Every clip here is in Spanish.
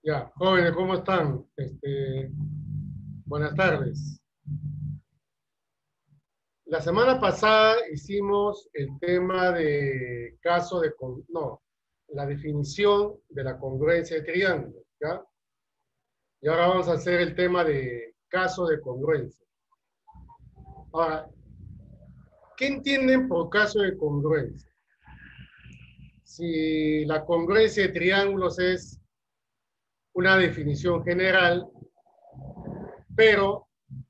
Ya, jóvenes, ¿cómo están? Buenas tardes. La semana pasada hicimos el tema de caso de, no, la definición de la congruencia de triángulos, ¿ya? Y ahora vamos a hacer el tema de caso de congruencia. Ahora, ¿qué entienden por caso de congruencia? Si la congruencia de triángulos es una definición general, pero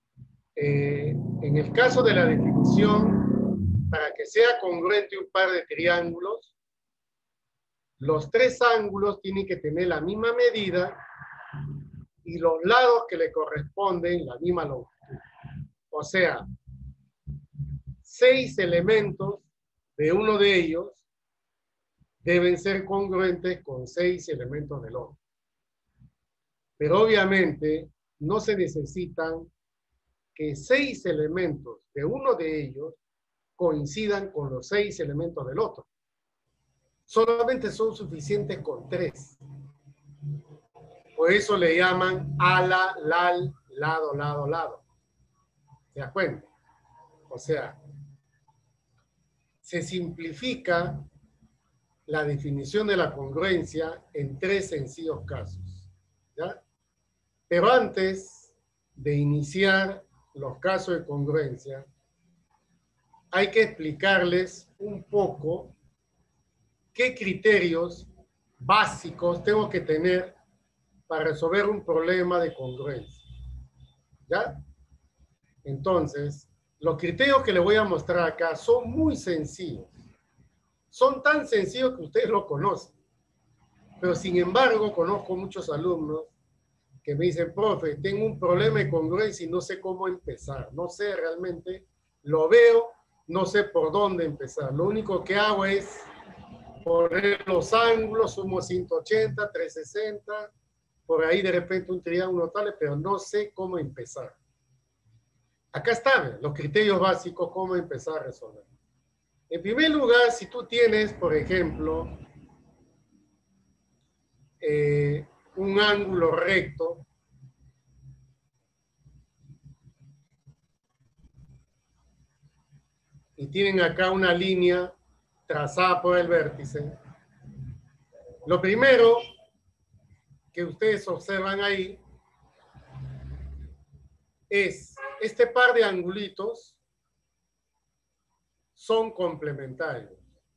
en el caso de la definición, para que sea congruente un par de triángulos, los tres ángulos tienen que tener la misma medida y los lados que le corresponden la misma longitud. O sea, 6 elementos de uno de ellos deben ser congruentes con 6 elementos del otro. Pero obviamente no se necesitan que 6 elementos de uno de ellos coincidan con los 6 elementos del otro. Solamente son suficientes con 3. Por eso le llaman ala, lal, lado, lado, lado. ¿Se das cuenta? O sea, se simplifica la definición de la congruencia en 3 sencillos casos. ¿Ya? Pero antes de iniciar los casos de congruencia, hay que explicarles un poco qué criterios básicos tengo que tener para resolver un problema de congruencia. ¿Ya? Entonces, los criterios que les voy a mostrar acá son muy sencillos. Son tan sencillos que ustedes lo conocen. Pero sin embargo, conozco muchos alumnos que me dicen, profe, tengo un problema de congruencia y no sé cómo empezar. No sé realmente, lo veo, no sé por dónde empezar. Lo único que hago es poner los ángulos, sumo 180, 360, por ahí de repente un triángulo tal, pero no sé cómo empezar. Acá están los criterios básicos, cómo empezar a resolver. En primer lugar, si tú tienes, por ejemplo, un ángulo recto, y tienen acá una línea trazada por el vértice, lo primero que ustedes observan ahí es este par de angulitos son complementarios.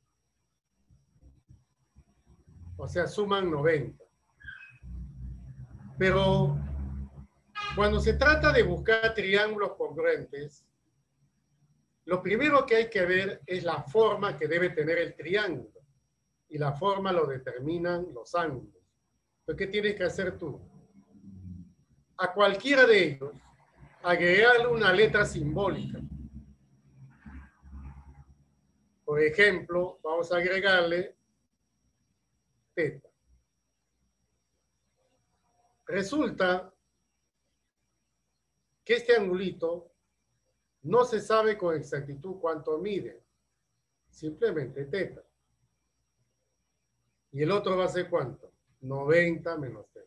O sea, suman 90. Pero cuando se trata de buscar triángulos congruentes, lo primero que hay que ver es la forma que debe tener el triángulo. Y la forma lo determinan los ángulos. Entonces, ¿qué tienes que hacer tú? A cualquiera de ellos, agregarle una letra simbólica. Por ejemplo, vamos a agregarle teta. Resulta que este angulito no se sabe con exactitud cuánto mide, simplemente teta. ¿Y el otro va a ser cuánto? 90 menos teta.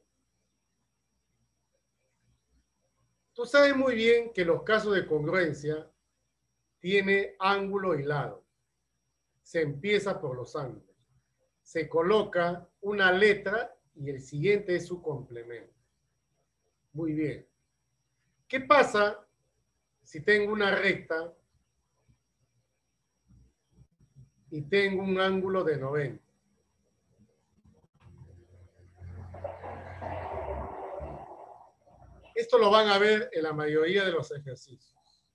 Tú sabes muy bien que los casos de congruencia tiene ángulo y lado. Se empieza por los ángulos. Se coloca una letra y el siguiente es su complemento. Muy bien. ¿Qué pasa si tengo una recta y tengo un ángulo de 90? Esto lo van a ver en la mayoría de los ejercicios.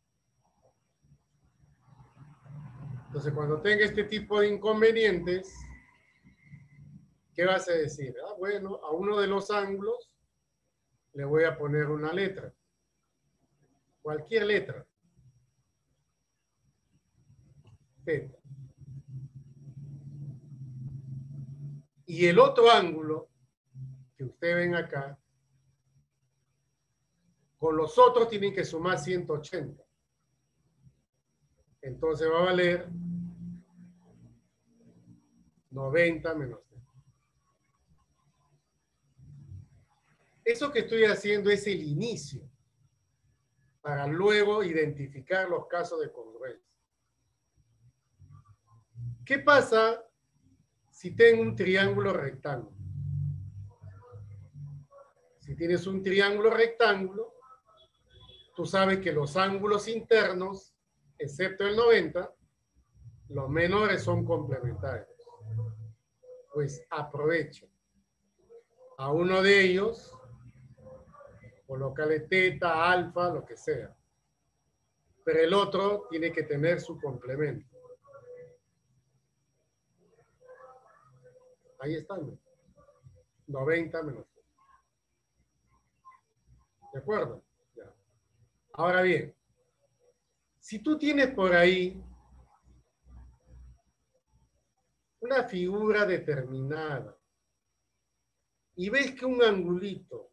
Entonces, cuando tenga este tipo de inconvenientes, ¿qué vas a decir? Ah, bueno, a uno de los ángulos le voy a poner una letra. Cualquier letra. Teta. Y el otro ángulo que ustedes ven acá, con los otros tienen que sumar 180. Entonces va a valer 90 menos 30. Eso que estoy haciendo es el inicio para luego identificar los casos de congruencia. ¿Qué pasa si tengo un triángulo rectángulo? Si tienes un triángulo rectángulo, tú sabes que los ángulos internos, excepto el 90, los menores son complementarios. Pues aprovecha a uno de ellos, colócale teta, alfa, lo que sea. Pero el otro tiene que tener su complemento. Ahí están. 90 menos. ¿De acuerdo? Ya. Ahora bien, si tú tienes por ahí una figura determinada y ves que un angulito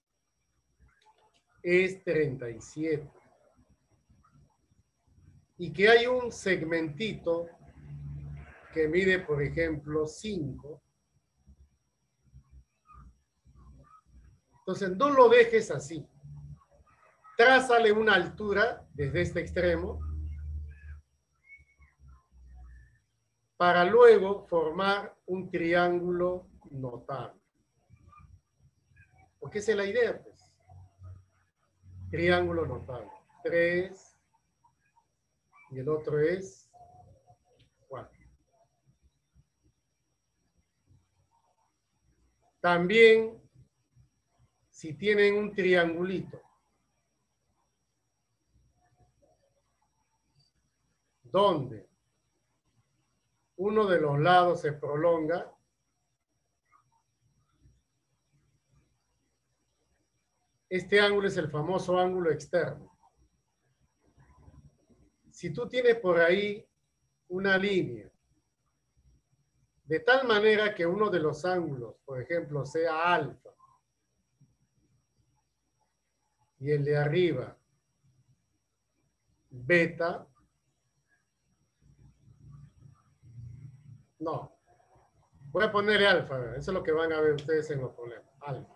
es 37 y que hay un segmentito que mide, por ejemplo, 5, entonces no lo dejes así. Trázale una altura desde este extremo para luego formar un triángulo notable. Porque esa es la idea, pues. Triángulo notable. 3 y el otro es 4. También, si tienen un triangulito donde uno de los lados se prolonga, este ángulo es el famoso ángulo externo. Si tú tienes por ahí una línea de tal manera que uno de los ángulos, por ejemplo, sea alfa y el de arriba beta, no. Voy a ponerle alfa, eso es lo que van a ver ustedes en los problemas. Alfa.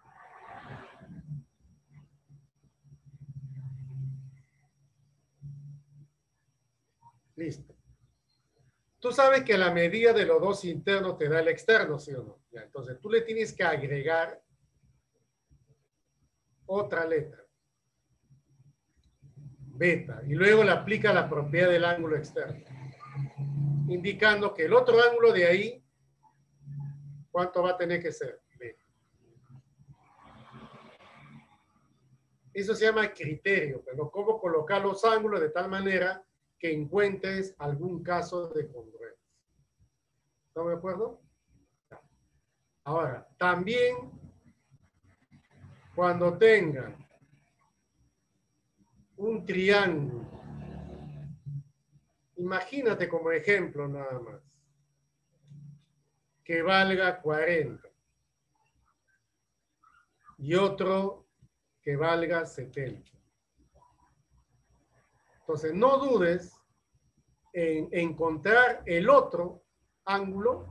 Listo. Tú sabes que la medida de los dos internos te da el externo, ¿sí o no? Ya, entonces tú le tienes que agregar otra letra, beta, y luego le aplica la propiedad del ángulo externo, indicando que el otro ángulo de ahí, ¿cuánto va a tener que ser? Beta. Eso se llama criterio, pero cómo colocar los ángulos de tal manera que encuentres algún caso de congruencia. ¿Estamos de acuerdo? Ahora, también cuando tengan un triángulo, imagínate como ejemplo nada más, que valga 40 y otro que valga 70. Entonces, no dudes en encontrar el otro ángulo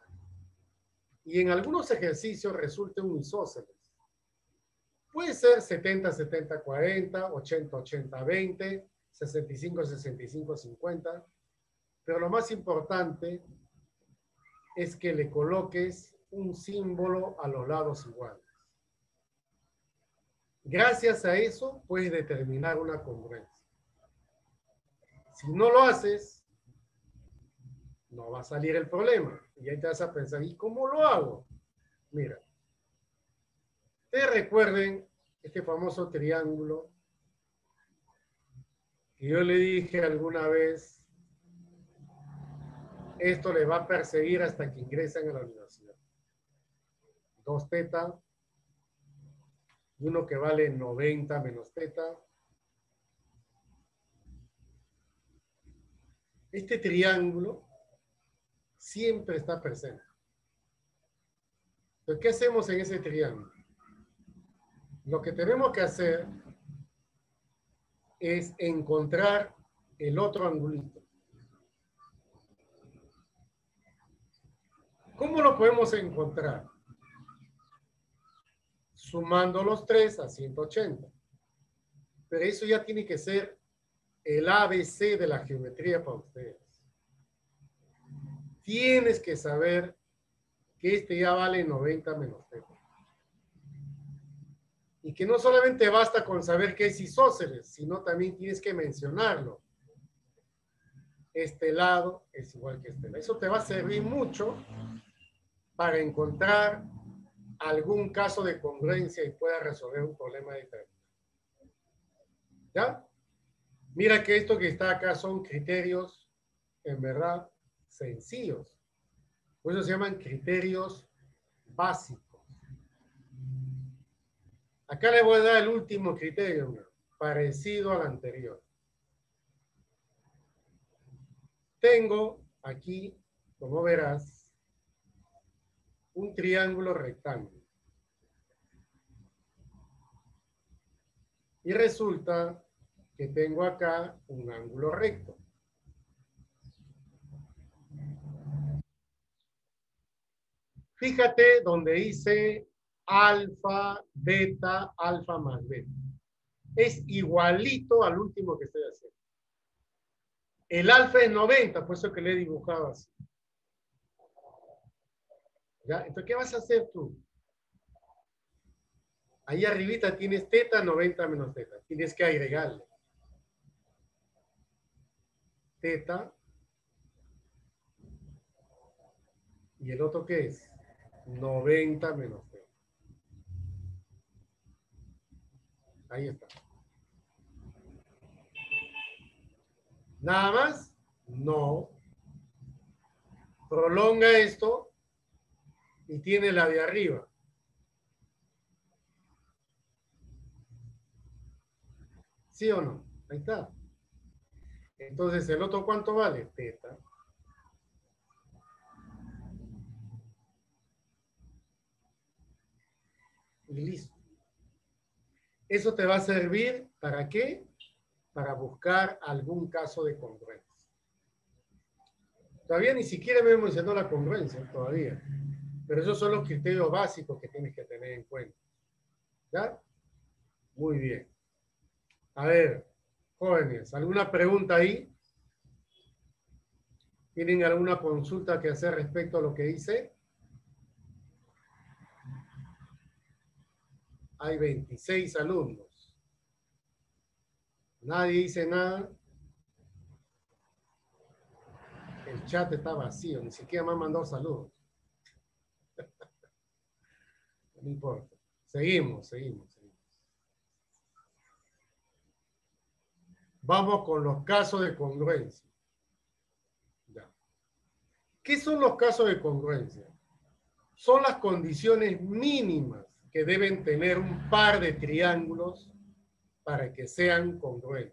y en algunos ejercicios resulta un isósceles. Puede ser 70, 70, 40, 80, 80, 20, 65, 65, 50, pero lo más importante es que le coloques un símbolo a los lados iguales. Gracias a eso puedes determinar una congruencia. Si no lo haces, no va a salir el problema. Y ahí te vas a pensar, ¿y cómo lo hago? Mira, ustedes recuerden este famoso triángulo que yo le dije alguna vez, esto le va a perseguir hasta que ingresen a la universidad. 2 teta y uno que vale 90 menos teta. Este triángulo siempre está presente. Entonces, ¿qué hacemos en ese triángulo? Lo que tenemos que hacer es encontrar el otro angulito. ¿Cómo lo podemos encontrar? sumando los tres a 180. Pero eso ya tiene que ser el ABC de la geometría para ustedes. Tienes que saber que este ya vale 90 menos θ. Y que no solamente basta con saber qué es isósceles, sino también tienes que mencionarlo. Este lado es igual que este lado. Eso te va a servir mucho para encontrar algún caso de congruencia y pueda resolver un problema diferente. ¿Ya? Mira que esto que está acá son criterios, en verdad, sencillos. Por eso se llaman criterios básicos. Acá le voy a dar el último criterio, parecido al anterior. Tengo aquí, como verás, un triángulo rectángulo. Y resulta que tengo acá un ángulo recto. Fíjate donde dice alfa, beta, alfa más beta. Es igualito al último que estoy haciendo. El alfa es 90, por eso que le he dibujado así. ¿Ya? Entonces, ¿qué vas a hacer tú? Ahí arribita tienes θ, 90 menos θ. Tienes que agregarle. θ. ¿Y el otro qué es? 90 menos θ. Ahí está. ¿Nada más? No. Prolonga esto y tiene la de arriba. ¿Sí o no? Ahí está. Entonces, ¿el otro cuánto vale? θ. Y listo. Eso te va a servir, ¿para qué? Para buscar algún caso de congruencia. Todavía ni siquiera me mencionó la congruencia, todavía. Pero esos son los criterios básicos que tienes que tener en cuenta. ¿Ya? Muy bien. A ver, jóvenes, ¿alguna pregunta ahí? ¿Tienen alguna consulta que hacer respecto a lo que hice? Hay 26 alumnos. Nadie dice nada. El chat está vacío, ni siquiera me han mandado saludos. No importa. Seguimos. Vamos con los casos de congruencia. Ya. ¿Qué son los casos de congruencia? Son las condiciones mínimas que deben tener un par de triángulos para que sean congruentes.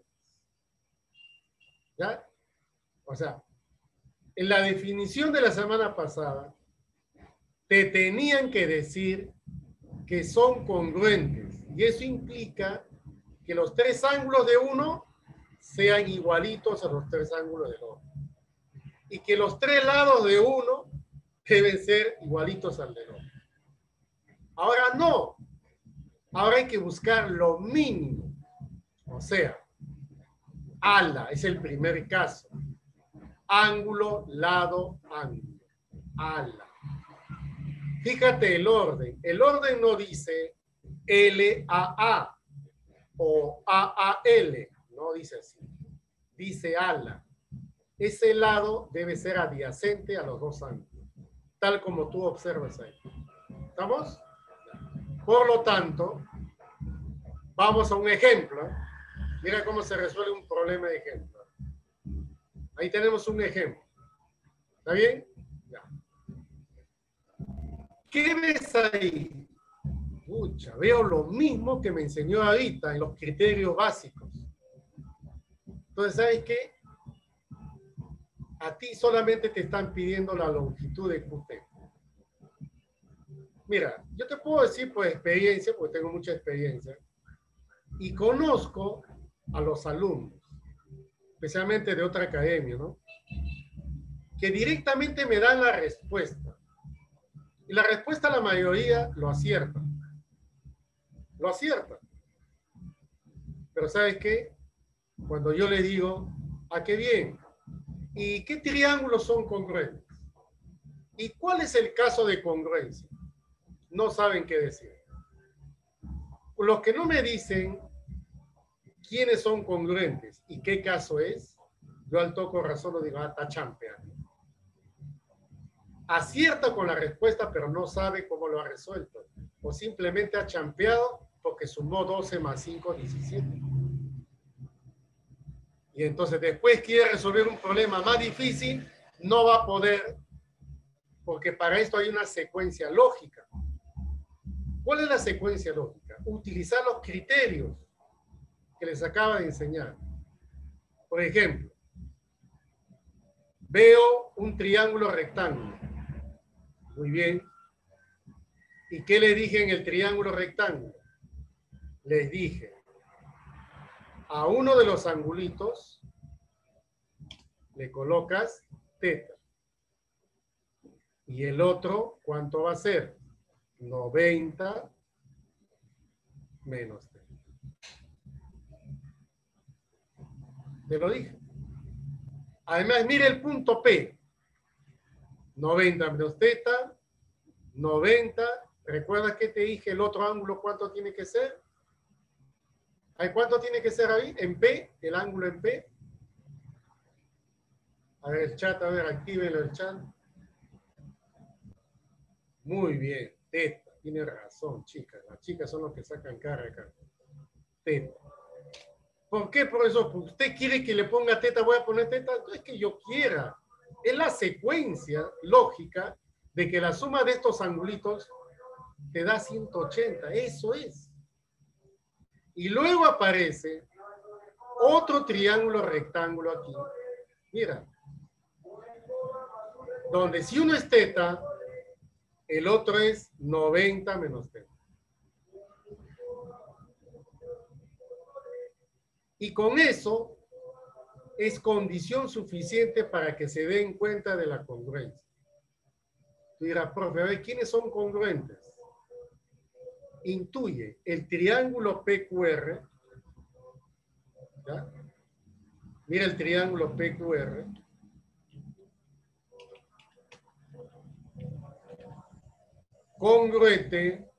¿Ya? O sea, en la definición de la semana pasada, te tenían que decir que son congruentes. Y eso implica que los tres ángulos de uno sean igualitos a los tres ángulos del otro. Y que los tres lados de uno deben ser igualitos al del otro. Ahora no. Ahora hay que buscar lo mínimo. O sea, ala es el primer caso. Ángulo, lado, ángulo. Ala. Fíjate el orden. El orden no dice LAA o AAL. No dice así. Dice ala. Ese lado debe ser adyacente a los dos ángulos. Tal como tú observas ahí. ¿Estamos? Por lo tanto, vamos a un ejemplo. Mira cómo se resuelve un problema de ejemplo. Ahí tenemos un ejemplo. ¿Está bien? Ya. ¿Qué ves ahí? Pucha, veo lo mismo que me enseñó ahorita en los criterios básicos. Entonces, ¿sabes qué? A ti solamente te están pidiendo la longitud de QT. Mira, yo te puedo decir por experiencia, porque tengo mucha experiencia, y conozco a los alumnos, especialmente de otra academia, ¿no? Que directamente me dan la respuesta. Y la respuesta la mayoría lo acierta. lo acierta. Pero ¿sabes qué? Cuando yo le digo, ¿a qué bien? ¿Y qué triángulos son congruentes? ¿Y cuál es el caso de congruencia? No saben qué decir. Los que no me dicen quiénes son congruentes y qué caso es, yo al toco razón lo digo, está champeando. Acierta con la respuesta, pero no sabe cómo lo ha resuelto. O simplemente ha champeado porque sumó 12 más 5, 17. Y entonces después quiere resolver un problema más difícil, no va a poder, porque para esto hay una secuencia lógica. ¿Cuál es la secuencia lógica? Utilizar los criterios que les acaba de enseñar. Por ejemplo, veo un triángulo rectángulo. Muy bien. ¿Y qué les dije en el triángulo rectángulo? Les dije, a uno de los angulitos le colocas teta. Y el otro, ¿cuánto va a ser? 90 menos teta. Te lo dije. Además, mire el punto P. 90 menos teta, 90. ¿Recuerdas que te dije el otro ángulo cuánto tiene que ser? ¿Cuánto tiene que ser ahí? En P, el ángulo en P. A ver el chat, a ver, actívenlo el chat. Muy bien, teta. Tiene razón, chicas. Las chicas son los que sacan cara acá. Teta. ¿Por qué, profesor? Porque usted quiere que le ponga teta, voy a poner teta. No es que yo quiera. Es la secuencia lógica de que la suma de estos angulitos te da 180. Eso es. Y luego aparece otro triángulo rectángulo aquí. Mira. Donde si uno es teta, el otro es 90 menos teta. Y con eso es condición suficiente para que se den cuenta de la congruencia. Tú dirás, profe, a ver, ¿quiénes son congruentes? Intuye el triángulo PQR. ¿Ya? Mira el triángulo PQR. Congruente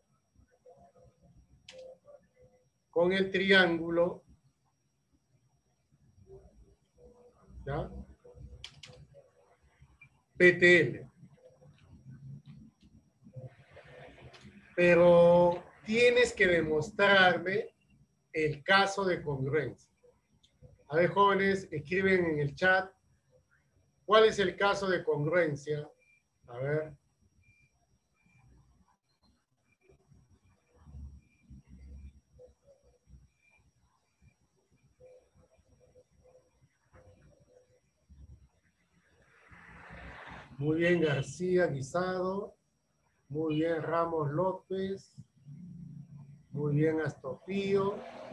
con el triángulo, ¿ya? PTL. Pero tienes que demostrarme el caso de congruencia. A ver, jóvenes, escriben en el chat cuál es el caso de congruencia. A ver. Muy bien, García Guisado. Muy bien, Ramos López. Muy bien, Astofío.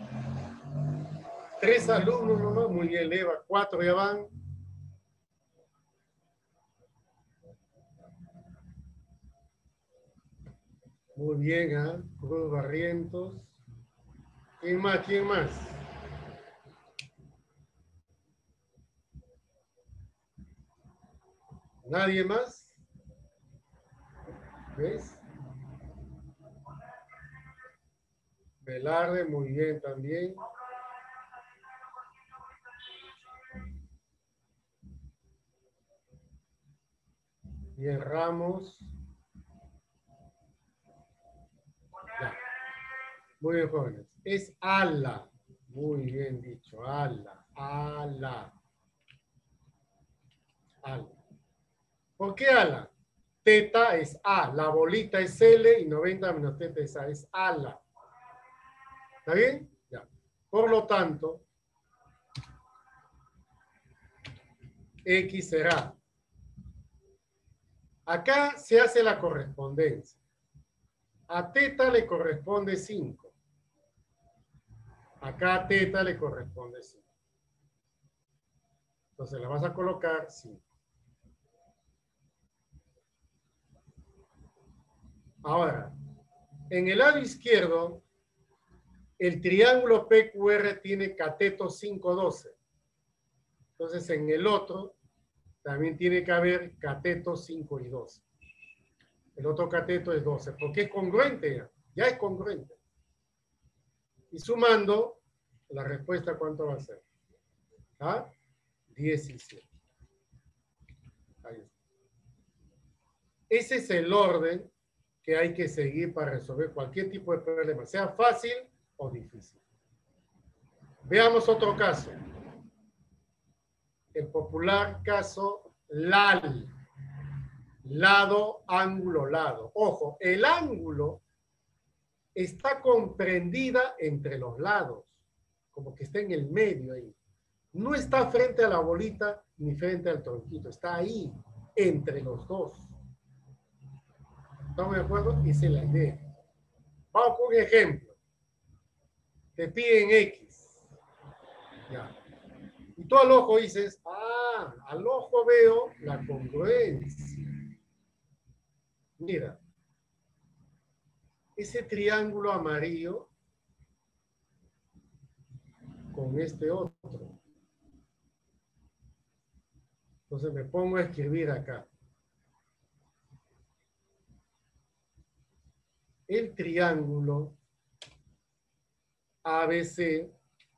3 alumnos nomás. Muy bien, Eva. 4 ya van. Muy bien, ¿eh? Cruz Barrientos. ¿Quién más? ¿Quién más? ¿Nadie más? ¿Ves? Velarde, muy bien también. Bien, Ramos. Ya. Muy bien, jóvenes. Es ala. Muy bien dicho. Ala. Ala. Ala. ¿Por qué ala? Teta es A. La bolita es L y 90 menos teta es A. Es ala. ¿Está bien? Ya. Por lo tanto, X será. Acá se hace la correspondencia. A teta le corresponde 5. Acá a teta le corresponde 5. Entonces la vas a colocar 5. Ahora, en el lado izquierdo El triángulo PQR tiene cateto 512. Entonces, en el otro también tiene que haber cateto 5 y 12. El otro cateto es 12, porque es congruente ya. Ya es congruente. Y sumando, la respuesta, ¿cuánto va a ser? ¿Ah? 17. Ahí está. Ese es el orden que hay que seguir para resolver cualquier tipo de problema, sea fácil o difícil. Veamos otro caso. El popular caso LAL. Lado, ángulo, lado. Ojo, el ángulo está comprendida entre los lados, como que está en el medio ahí. No está frente a la bolita ni frente al tronquito, está ahí, entre los dos. ¿Estamos de acuerdo? Esa es la idea. Vamos con un ejemplo. Te piden X. Ya. Y tú al ojo dices, ah, al ojo veo la congruencia. Mira, ese triángulo amarillo con este otro. Entonces me pongo a escribir acá. El triángulo ABC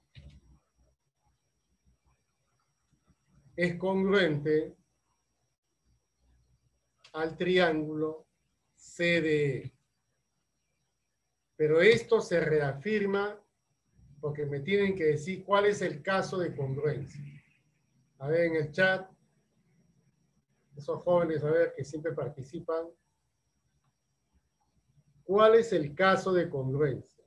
es congruente al triángulo CDE. Pero esto se reafirma porque me tienen que decir cuál es el caso de congruencia. A ver en el chat, esos jóvenes, a ver, que siempre participan. ¿Cuál es el caso de congruencia?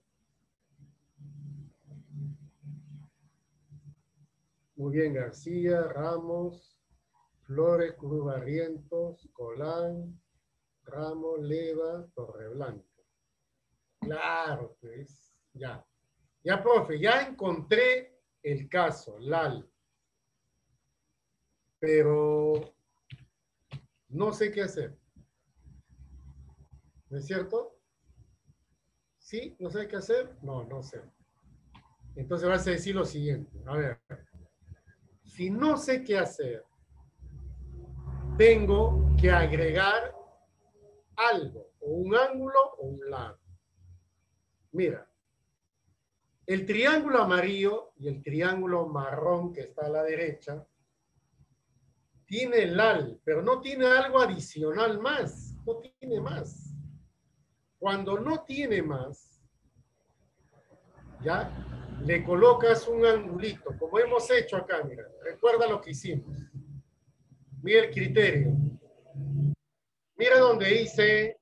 Muy bien, García, Ramos, Flores, Cruz Barrientos, Colán, Ramos, Leva, Torreblanca. Claro, pues, ya. Ya, profe, ya encontré el caso, LAL. Pero no sé qué hacer. ¿No es cierto? ¿Sí? ¿No sé qué hacer? No, no sé. Entonces vas a decir lo siguiente. A ver, si no sé qué hacer, tengo que agregar algo, o un ángulo o un lado. Mira, el triángulo amarillo y el triángulo marrón que está a la derecha tiene LAL, pero no tiene algo adicional más. No tiene más. Cuando no tiene más, ¿ya? Le colocas un angulito, como hemos hecho acá, mira. Recuerda lo que hicimos. Mira el criterio. Mira donde dice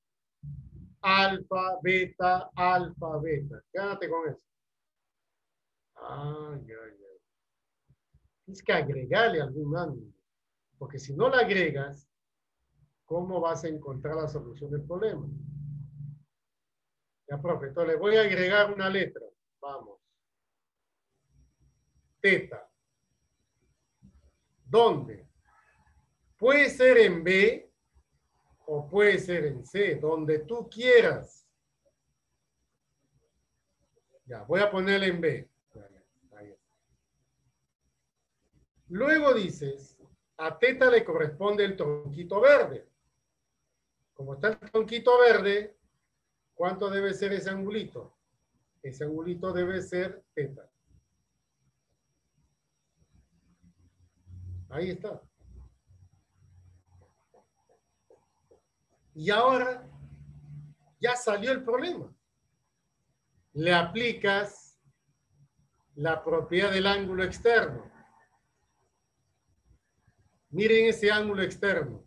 alfa, beta, alfa, beta. Quédate con eso. Ay, ay, ay. Tienes que agregarle algún ángulo. Porque si no le agregas, ¿cómo vas a encontrar la solución del problema? Ya, profe, entonces le voy a agregar una letra. Vamos. Teta. ¿Dónde? Puede ser en B o puede ser en C, donde tú quieras. Ya, voy a ponerle en B. Ahí está. Luego dices, a teta le corresponde el tronquito verde. Como está el tronquito verde, ¿cuánto debe ser ese angulito? Ese angulito debe ser teta. Ahí está. Y ahora ya salió el problema. Le aplicas la propiedad del ángulo externo. Miren ese ángulo externo.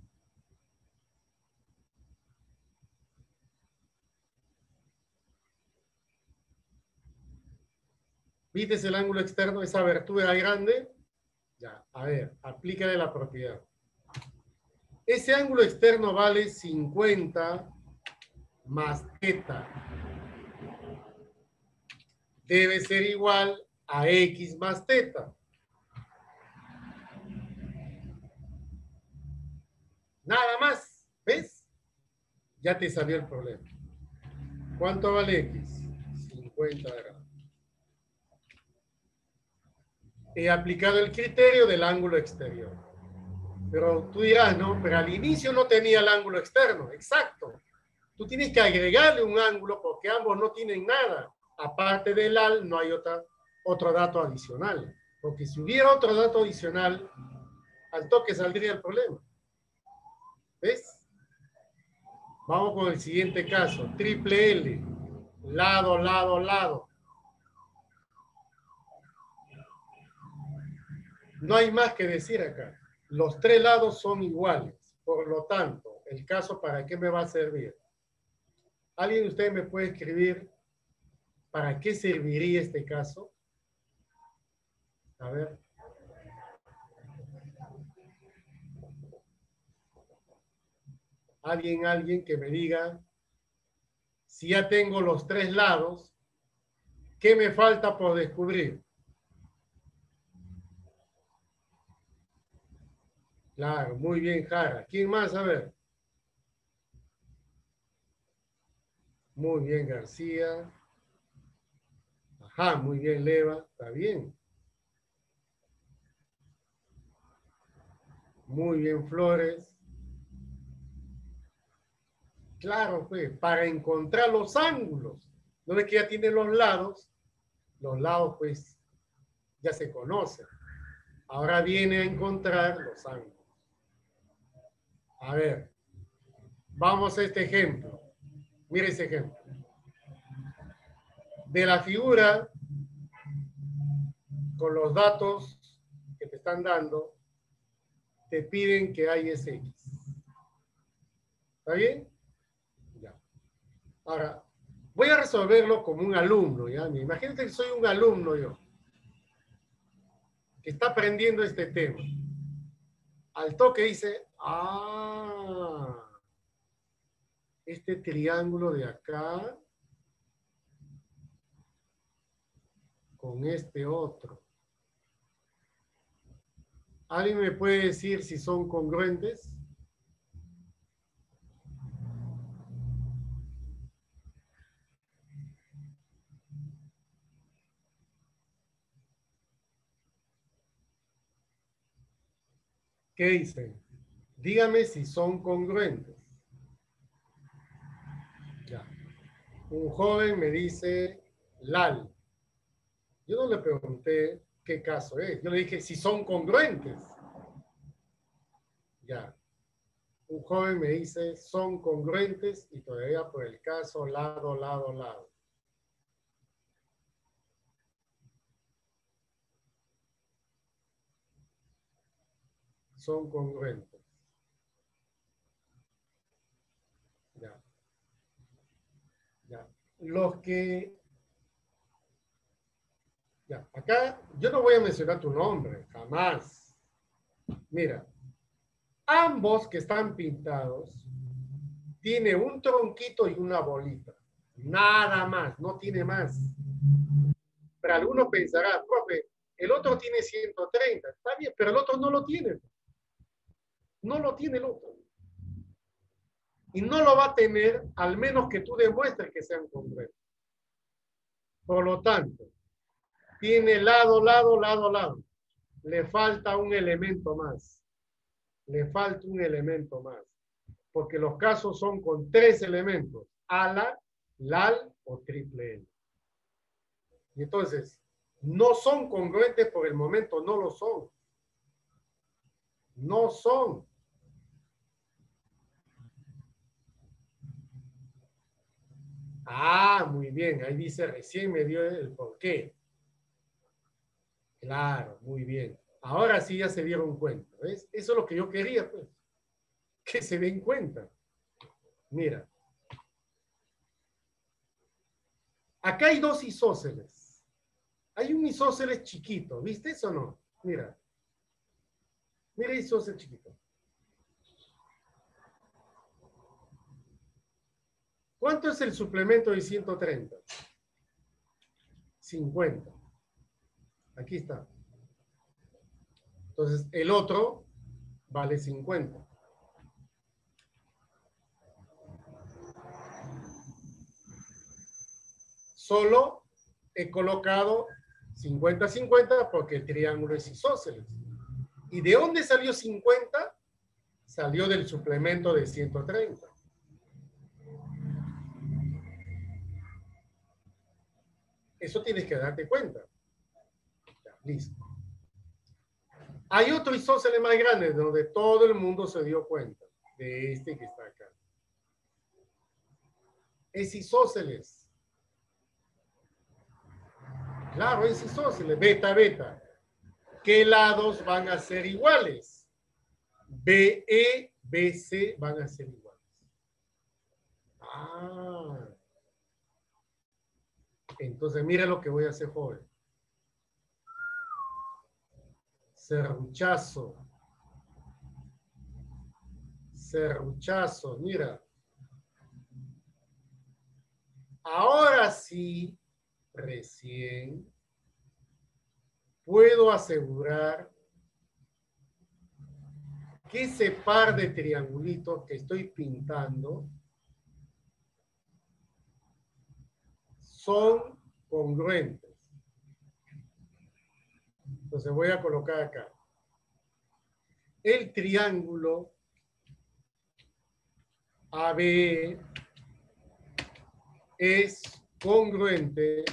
¿Viste el ángulo externo, esa abertura grande? Ya, a ver, aplícale la propiedad. Ese ángulo externo vale 50 más teta. Debe ser igual a X más teta. Nada más, ¿ves? Ya te salió el problema. ¿Cuánto vale X? 50 grados. He aplicado el criterio del ángulo exterior. Pero tú dirás, no, pero al inicio no tenía el ángulo externo. Exacto. Tú tienes que agregarle un ángulo porque ambos no tienen nada. Aparte del al, no hay otro dato adicional. Porque si hubiera otro dato adicional, al toque saldría el problema. ¿Ves? Vamos con el siguiente caso. Triple L. Lado, lado, lado. No hay más que decir acá. Los tres lados son iguales. Por lo tanto, el caso, ¿para qué me va a servir? ¿Alguien de ustedes me puede escribir para qué serviría este caso? A ver. Alguien que me diga, si ya tengo los tres lados, ¿qué me falta por descubrir? Claro, muy bien, Jara. ¿Quién más? A ver. Muy bien, García. Ajá, muy bien, Leva. Está bien. Muy bien, Flores. Claro, pues, para encontrar los ángulos. ¿No ves que ya tiene los lados? Los lados, pues, ya se conocen. Ahora viene a encontrar los ángulos. A ver, vamos a este ejemplo. Mira ese ejemplo. De la figura, con los datos que te están dando, te piden que hay es X. ¿Está bien? Ya. Ahora, voy a resolverlo como un alumno, ¿ya? Imagínate que soy un alumno yo, que está aprendiendo este tema. Al toque dice, este triángulo de acá con este otro. ¿Alguien me puede decir si son congruentes? ¿Qué dicen? Dígame si son congruentes. Ya. Un joven me dice LAL. Yo no le pregunté qué caso es. Yo le dije si son congruentes. Ya. Un joven me dice son congruentes y todavía por el caso lado, lado, lado. Son congruentes. Ya. Ya. Los que... Ya. Acá yo no voy a mencionar tu nombre, jamás. Mira. Ambos que están pintados tiene un tronquito y una bolita. Nada más, no tiene más. Pero algunos pensarán, profe, el otro tiene 130. Está bien, pero el otro no lo tiene. No lo tiene el otro. Y no lo va a tener al menos que tú demuestres que sean congruentes. Por lo tanto, tiene lado, lado, lado, lado. Le falta un elemento más. Le falta un elemento más. Porque los casos son con tres elementos. ALA, LAL o triple L. Y entonces, no son congruentes por el momento, no lo son. No son. Muy bien, ahí dice, recién me dio el porqué. Claro, muy bien. Ahora sí ya se dieron cuenta, ¿ves? Eso es lo que yo quería, pues. Que se den cuenta. Mira. Acá hay dos isósceles. Hay un isósceles chiquito, ¿viste eso o no? Mira. Mira el isósceles chiquito. ¿Cuánto es el suplemento de 130? 50. Aquí está. Entonces, el otro vale 50. Solo he colocado 50-50 porque el triángulo es isósceles. ¿Y de dónde salió 50? Salió del suplemento de 130. Eso tienes que darte cuenta. Ya, listo. Hay otro isósceles más grande donde todo el mundo se dio cuenta de este que está acá. Es isósceles. Claro, es isósceles. Beta, beta. ¿Qué lados van a ser iguales? BE, BC van a ser iguales. Ah. Entonces, mira lo que voy a hacer, joven. Serruchazo. Serruchazo, mira. Ahora sí, recién puedo asegurar que ese par de triangulitos que estoy pintando son congruentes. Entonces voy a colocar acá. El triángulo ABE es congruente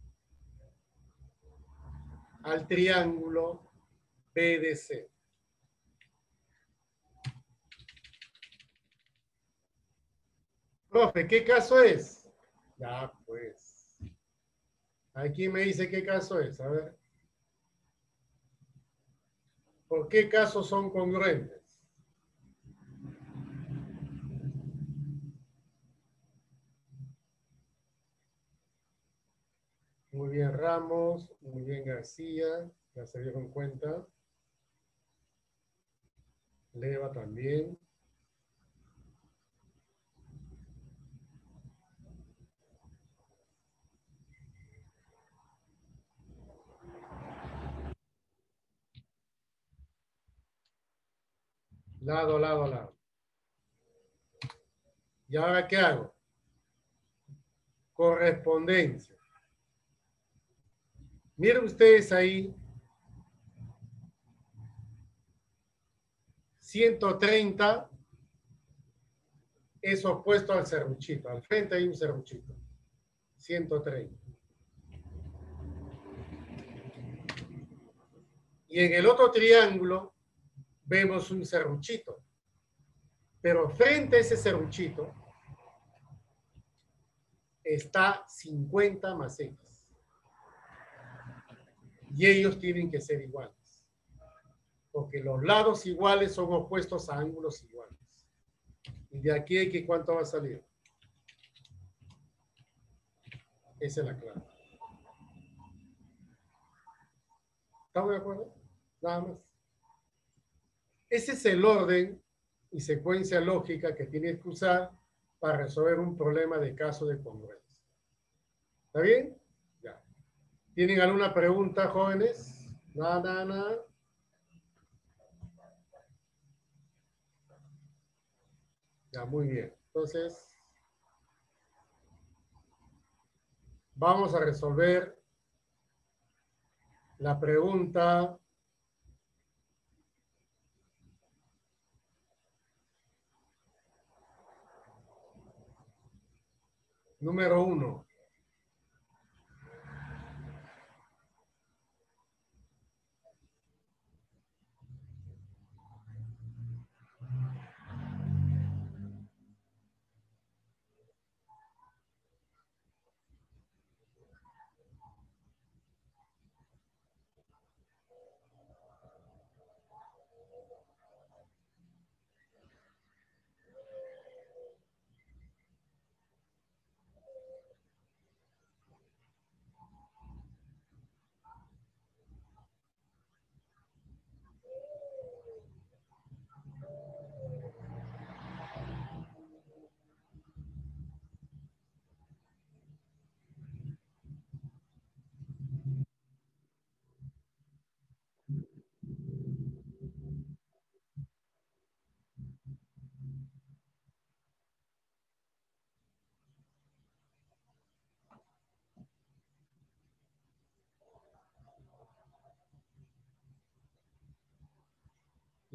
al triángulo BDC. Profe, ¿qué caso es? Ya, pues. Aquí me dice qué caso es. A ver. ¿Por qué casos son congruentes? Muy bien, Ramos. Muy bien, García. Ya se dieron cuenta. Leva también. Lado, lado, lado. ¿Y ahora qué hago? Correspondencia. Miren ustedes ahí. 130 es opuesto al serruchito. Al frente hay un serruchito. 130. Y en el otro triángulo vemos un serruchito. Pero frente a ese serruchito está 50 más X. Y ellos tienen que ser iguales. Porque los lados iguales son opuestos a ángulos iguales. Y de aquí hay que ¿cuánto va a salir? Esa es la clave. ¿Estamos de acuerdo? Nada más. Ese es el orden y secuencia lógica que tienes que usar para resolver un problema de caso de congruencia. ¿Está bien? Ya. ¿Tienen alguna pregunta, jóvenes? Nada, nada, nada. Ya, muy bien. Entonces, vamos a resolver la pregunta número 1.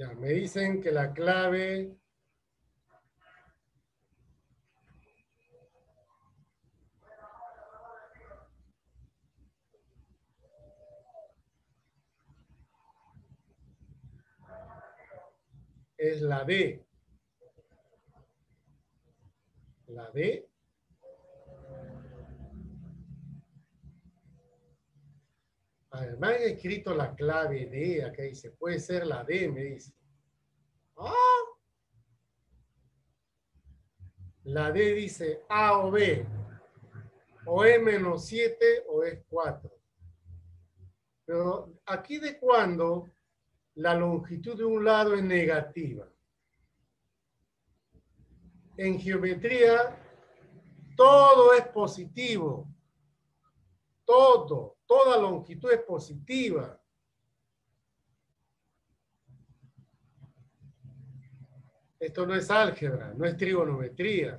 Ya, me dicen que la clave es la D. La D. A ver, me han escrito la clave D, acá dice, puede ser la D, me dice. ¡Ah! La D dice A o B, o es -7 o es 4. Pero aquí de cuando la longitud de un lado es negativa. En geometría todo es positivo. Toda longitud es positiva. Esto no es álgebra, no es trigonometría.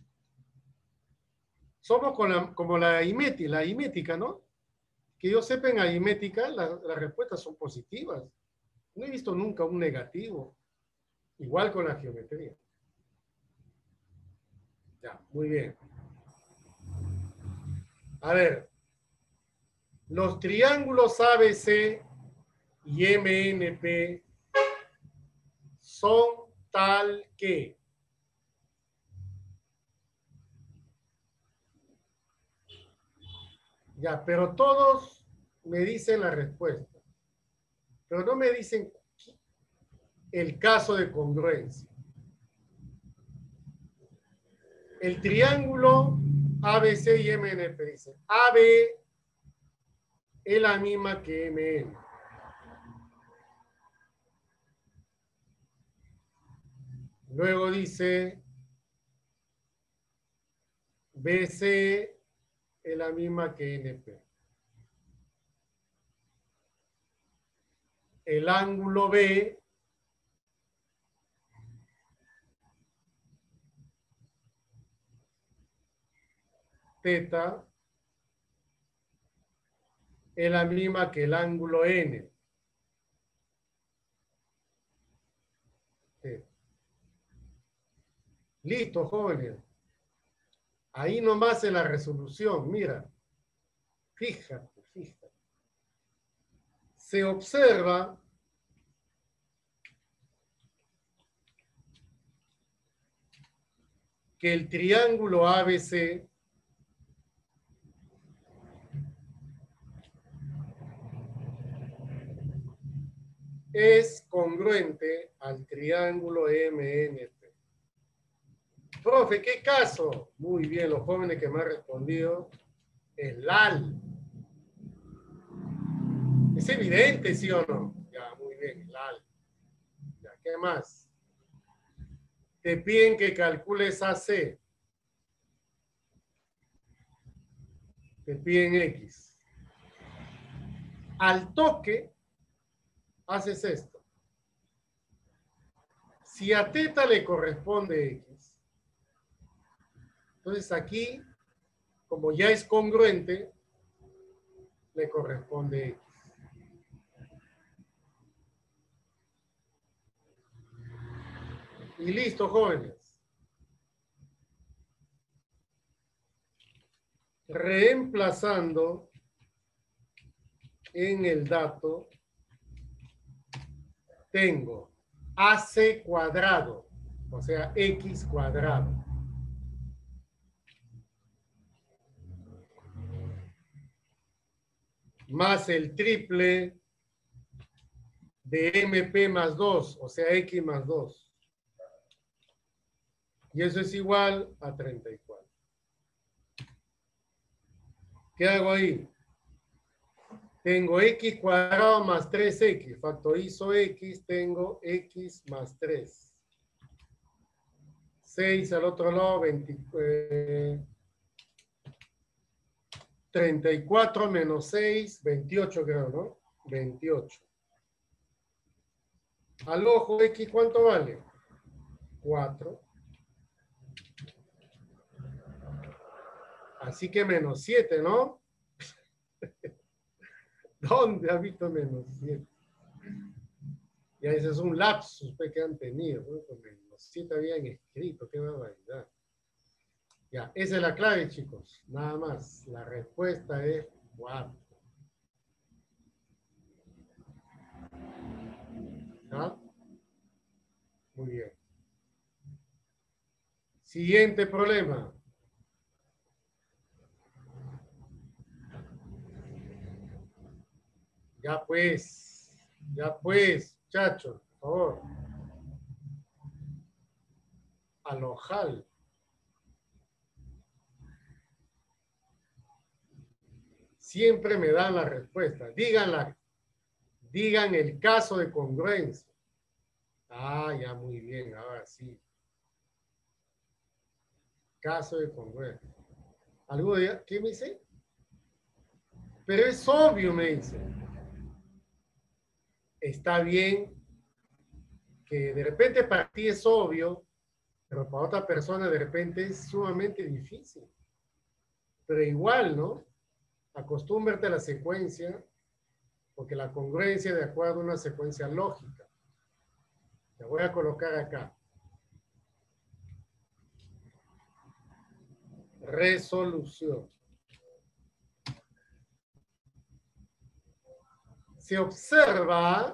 Somos como la aritmética, ¿no? Que yo sepa, en aritmética las respuestas son positivas. No he visto nunca un negativo. Igual con la geometría. Ya, muy bien. A ver, los triángulos ABC y MNP son tal que. Ya, pero todos me dicen la respuesta. Pero no me dicen el caso de congruencia. El triángulo ABC y MNP dice AB es la misma que MN. Luego dice BC es la misma que NP. El ángulo B teta es la misma que el ángulo N. Listo, jóvenes. Ahí nomás en la resolución, mira. Fíjate. Se observa que el triángulo ABC es congruente al triángulo MNP. Profe, ¿qué caso? Muy bien, los jóvenes que me han respondido, el LAL. Es evidente, ¿sí o no? Ya, muy bien, el LAL. Ya, ¿qué más? Te piden que calcules AC. Te piden X. Al toque, haces esto. Si a teta le corresponde X, entonces aquí, como ya es congruente, le corresponde X. Y listo, jóvenes. Reemplazando en el dato, tengo AC cuadrado, o sea, X cuadrado. Más el triple de MP más 2, o sea, X más 2. Y eso es igual a 34. ¿Qué hago ahí? Tengo X cuadrado más 3X. Factorizo X, tengo X más 3. 6 al otro lado, 34 menos 6, 28 creo, ¿no? 28. Al ojo, X, ¿cuánto vale? 4. Así que menos 7, ¿no? ¿Dónde ha visto menos 7? Ya ese es un lapsus pues, que han tenido. ¿No? Porque los siete habían escrito, qué barbaridad. Ya, esa es la clave, chicos. Nada más. La respuesta es 4. ¿Ah? Muy bien. Siguiente problema. Ya pues, muchachos, por favor. Alojal. Siempre me dan la respuesta. Digan el caso de congruencia. Ah, ya muy bien, ahora sí. Caso de congruencia. ¿Algo de qué me dice? Pero es obvio, me dice. Está bien que de repente para ti es obvio, pero para otra persona de repente es sumamente difícil. Pero igual, ¿no? Acostúmbrate a la secuencia, porque la congruencia de acuerdo a una secuencia lógica. Te voy a colocar acá. Resolución. Se observa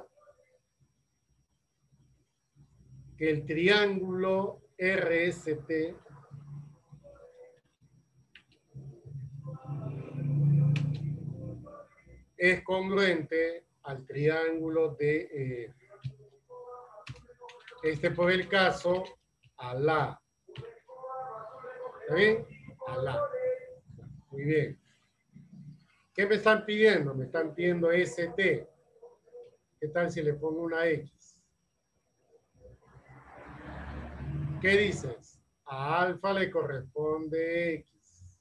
que el triángulo RST es congruente al triángulo de, por el caso, ALA. ¿Está bien? ALA. Muy bien. ¿Qué me están pidiendo? Me están pidiendo ST. ¿Qué tal si le pongo una X? ¿Qué dices? A alfa le corresponde X.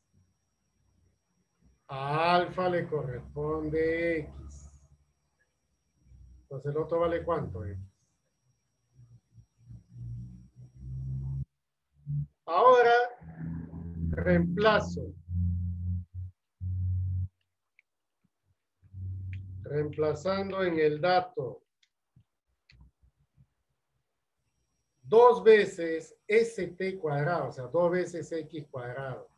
A alfa le corresponde X. Entonces el otro vale ¿cuánto? X. Ahora reemplazo. Reemplazando en el dato 2 veces st cuadrado, o sea, 2 veces x cuadrado.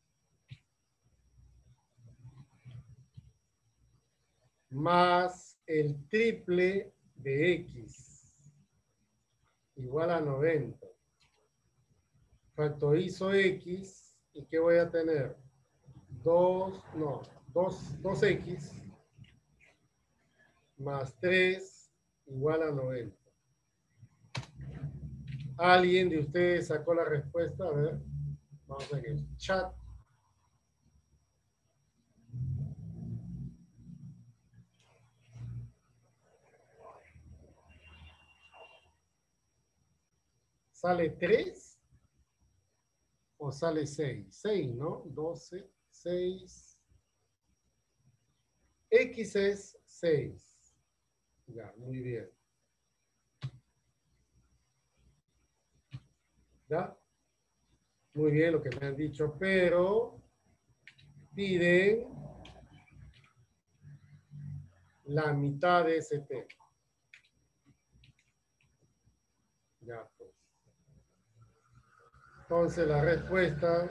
Más el triple de x, igual a 90. Factorizo x, ¿y qué voy a tener? 2x más 3 igual a 90. ¿Alguien de ustedes sacó la respuesta? A ver, vamos en el chat. ¿Sale 3 o sale 6? 6, ¿no? 12, 6. X es 6. Ya, muy bien. ¿Ya? Muy bien lo que me han dicho, pero piden la mitad de ST. Ya, pues. Entonces la respuesta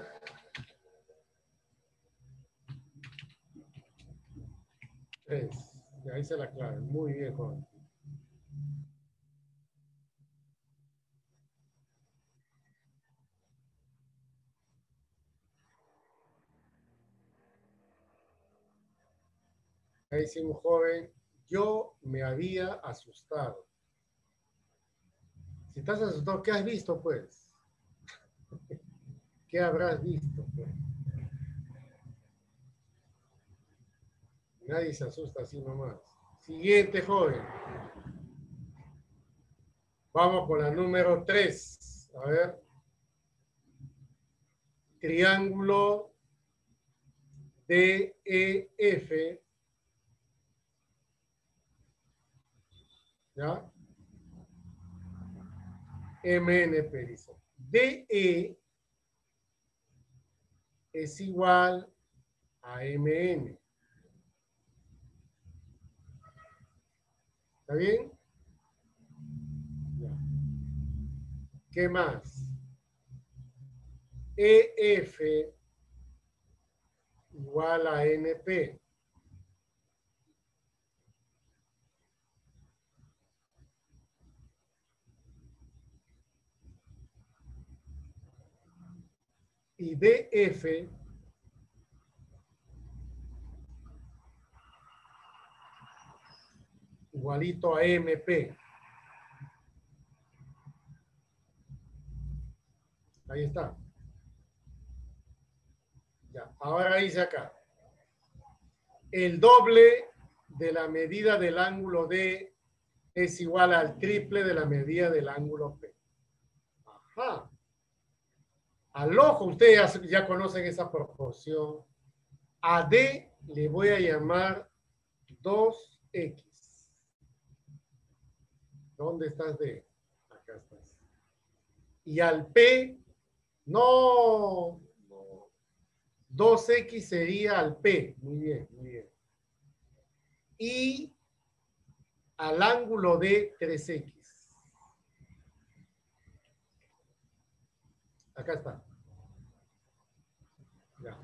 es, y ahí se la clave. Muy bien, Juan. Ahí dice un joven, yo me había asustado. Si estás asustado, ¿qué has visto, pues? ¿Qué habrás visto, pues? Nadie se asusta así nomás. Siguiente, joven. Vamos con la número 3. A ver. Triángulo DEF. ¿Ya? MNP dice. DE es igual a MN. ¿Está bien? ¿Qué más? EF igual a NP. Y DF igualito a MP. Ahí está. Ya, ahora dice acá. El doble de la medida del ángulo D es igual al triple de la medida del ángulo P. Ajá. Al ojo, ustedes ya conocen esa proporción. A D le voy a llamar 2X. ¿Dónde estás D? Acá estás. Y al P, no, 2X sería al P. Muy bien, muy bien. Y al ángulo de 3X. Acá está. Ya.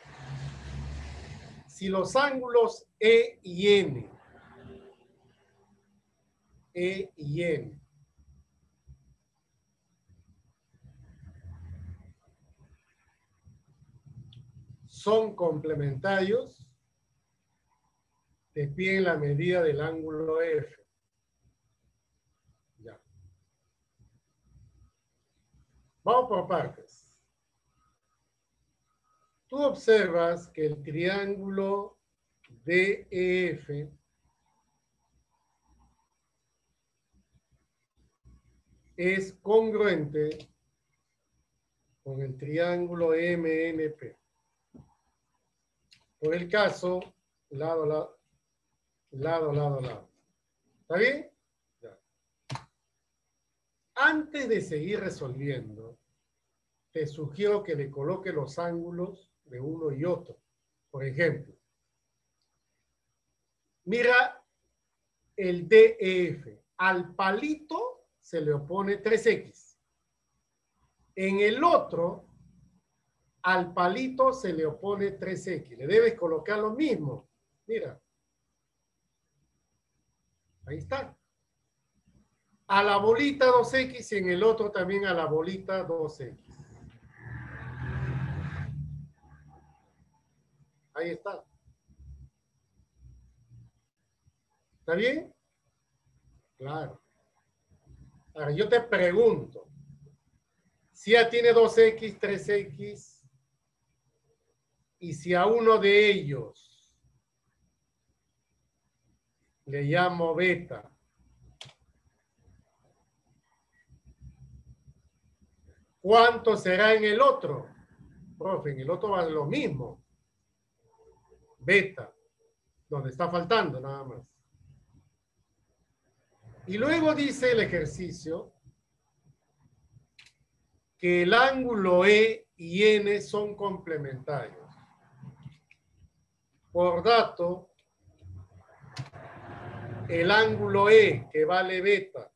Si los ángulos E y N son complementarios, te piden la medida del ángulo F. Ya. Vamos por partes. Tú observas que el triángulo DEF es congruente con el triángulo MNP. Por el caso, lado, lado, lado, lado, lado. ¿Está bien? Ya. Antes de seguir resolviendo, te sugiero que le coloque los ángulos de uno y otro. Por ejemplo, mira el DEF. Al palito se le opone 3X. En el otro, al palito se le opone 3X. Le debes colocar lo mismo. Mira. Ahí está. A la bolita 2X y en el otro también a la bolita 2X. Ahí está. ¿Está bien? Claro. Ahora yo te pregunto, si ya tiene 2X, 3X, y si a uno de ellos le llamo beta, ¿cuánto será en el otro? Profe, en el otro va a ser lo mismo. Beta, donde está faltando nada más. Y luego dice el ejercicio que el ángulo E y N son complementarios. Por dato, el ángulo E, que vale beta,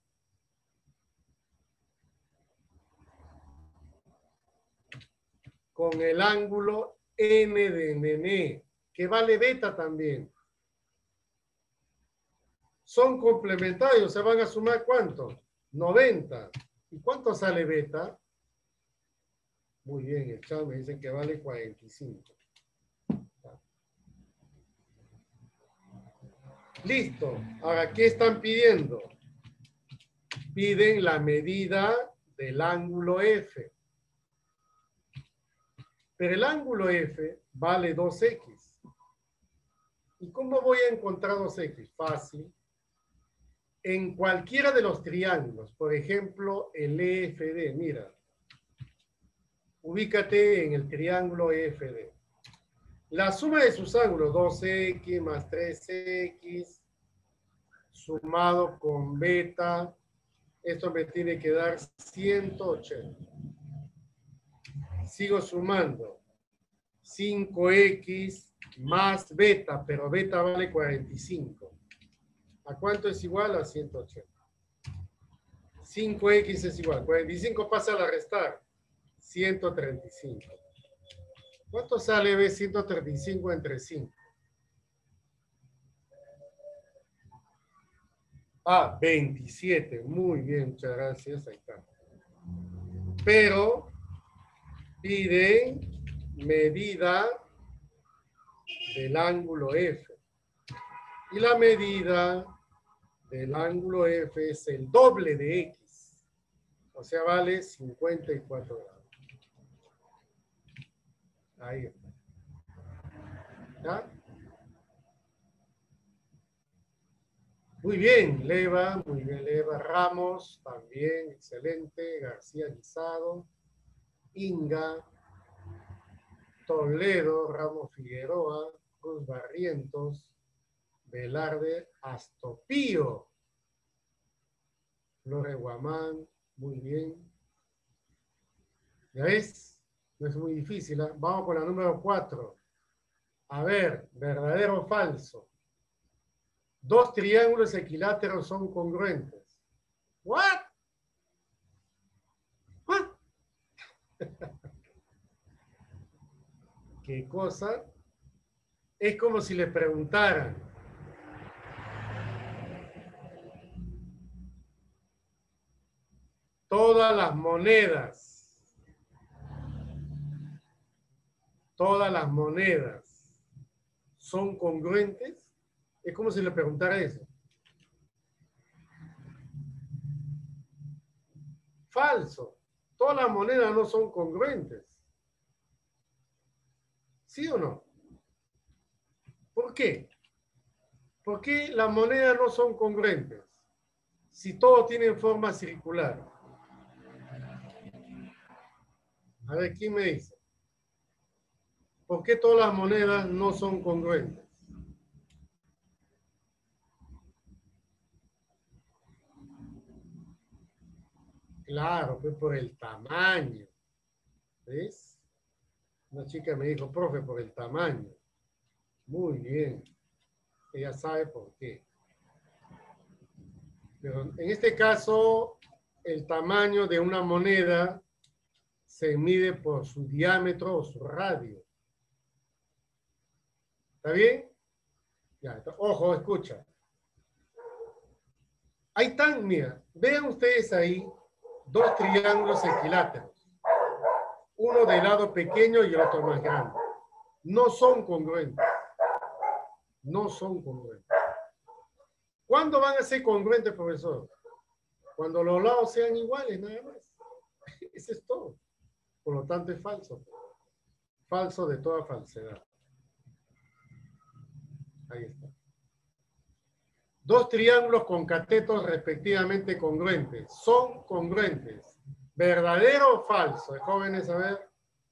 con el ángulo N de nene, que vale beta también. Son complementarios, se van a sumar ¿cuánto? 90. ¿Y cuánto sale beta? Muy bien, el chat me dice que vale 45. Listo. Ahora, ¿qué están pidiendo? Piden la medida del ángulo F. Pero el ángulo F vale 2X. ¿Y cómo voy a encontrar 2X? Fácil. En cualquiera de los triángulos, por ejemplo, el EFD, mira. Ubícate en el triángulo EFD. La suma de sus ángulos, 2X más 3X, sumado con beta, esto me tiene que dar 180. Sigo sumando. 5X más beta, pero beta vale 45. ¿A cuánto es igual? A 180. 5x es igual. 45 pasa a la restar. 135. ¿Cuánto sale B 135 entre 5? Ah, 27. Muy bien, muchas gracias. Ahí está. Pero piden medida del ángulo F. Y la medida del ángulo F es el doble de X. O sea, vale 54 grados. Ahí está. ¿Ya? Muy bien, Leva, muy bien, Leva. Ramos, también, excelente. García Guisado, Inga, Toledo, Ramos Figueroa, Cruz Barrientos, Velarde, Astopío, Flores Guamán, muy bien. ¿Ya ves? No es muy difícil, ¿eh? Vamos con la número 4. A ver, ¿verdadero o falso? Dos triángulos equiláteros son congruentes. ¿What? ¿What? ¿Qué cosa? Es como si le preguntaran. Todas las monedas son congruentes. Es como si le preguntara eso. Falso. Todas las monedas no son congruentes. ¿Sí o no? ¿Por qué? ¿Por qué las monedas no son congruentes? Si todos tienen forma circular. A ver, ¿quién me dice? ¿Por qué todas las monedas no son congruentes? Claro, pues por el tamaño. ¿Ves? Una chica me dijo, profe, por el tamaño. Muy bien. Ella sabe por qué. Pero en este caso, el tamaño de una moneda se mide por su diámetro o su radio. ¿Está bien? Ya, ojo, escucha. Ahí están, mira, vean ustedes ahí dos triángulos equiláteros. Uno del lado pequeño y el otro más grande. No son congruentes. No son congruentes. ¿Cuándo van a ser congruentes, profesor? Cuando los lados sean iguales, nada más. Eso es todo. Por lo tanto, es falso. Falso de toda falsedad. Ahí está. Dos triángulos con catetos respectivamente congruentes. Son congruentes. ¿Verdadero o falso? Jóvenes, a ver.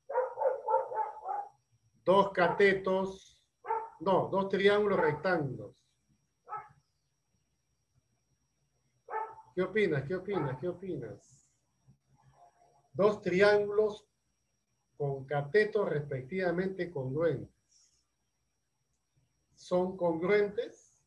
Dos catetos. No, dos triángulos rectángulos. ¿Qué opinas? ¿Qué opinas? ¿Qué opinas? Dos triángulos con catetos respectivamente congruentes. ¿Son congruentes?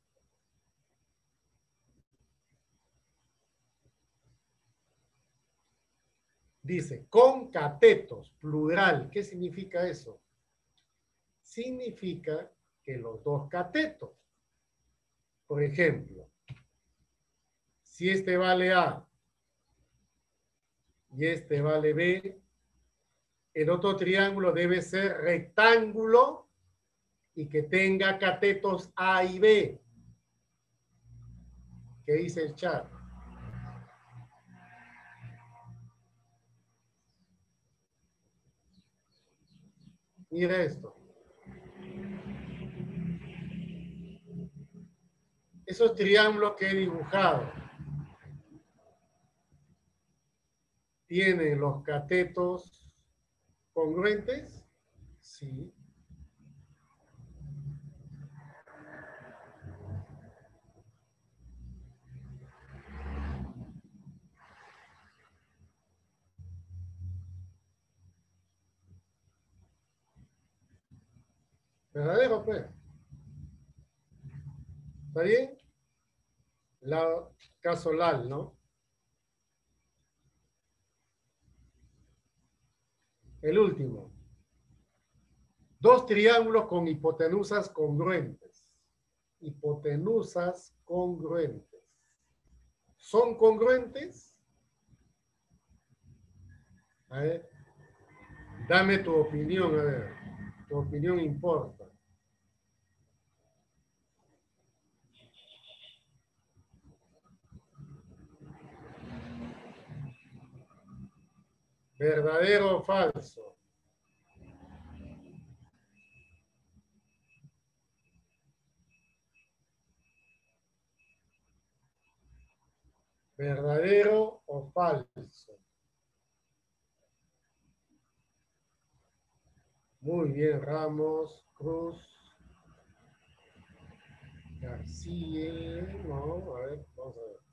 Dice, con catetos, plural. ¿Qué significa eso? Significa que los dos catetos, por ejemplo, si este vale A y este vale B, el otro triángulo debe ser rectángulo y que tenga catetos A y B. ¿Qué dice el chat? Mira esto. Esos triángulos que he dibujado tienen los catetos congruentes. Sí. ¿Verdadero, pues? ¿Está bien? Caso LAL, ¿no? El último. Dos triángulos con hipotenusas congruentes. Hipotenusas congruentes. ¿Son congruentes? A ver, dame tu opinión, a ver. Tu opinión importa. ¿Verdadero o falso? ¿Verdadero o falso? Muy bien, Ramos, Cruz, García. No, a ver, vamos a ver.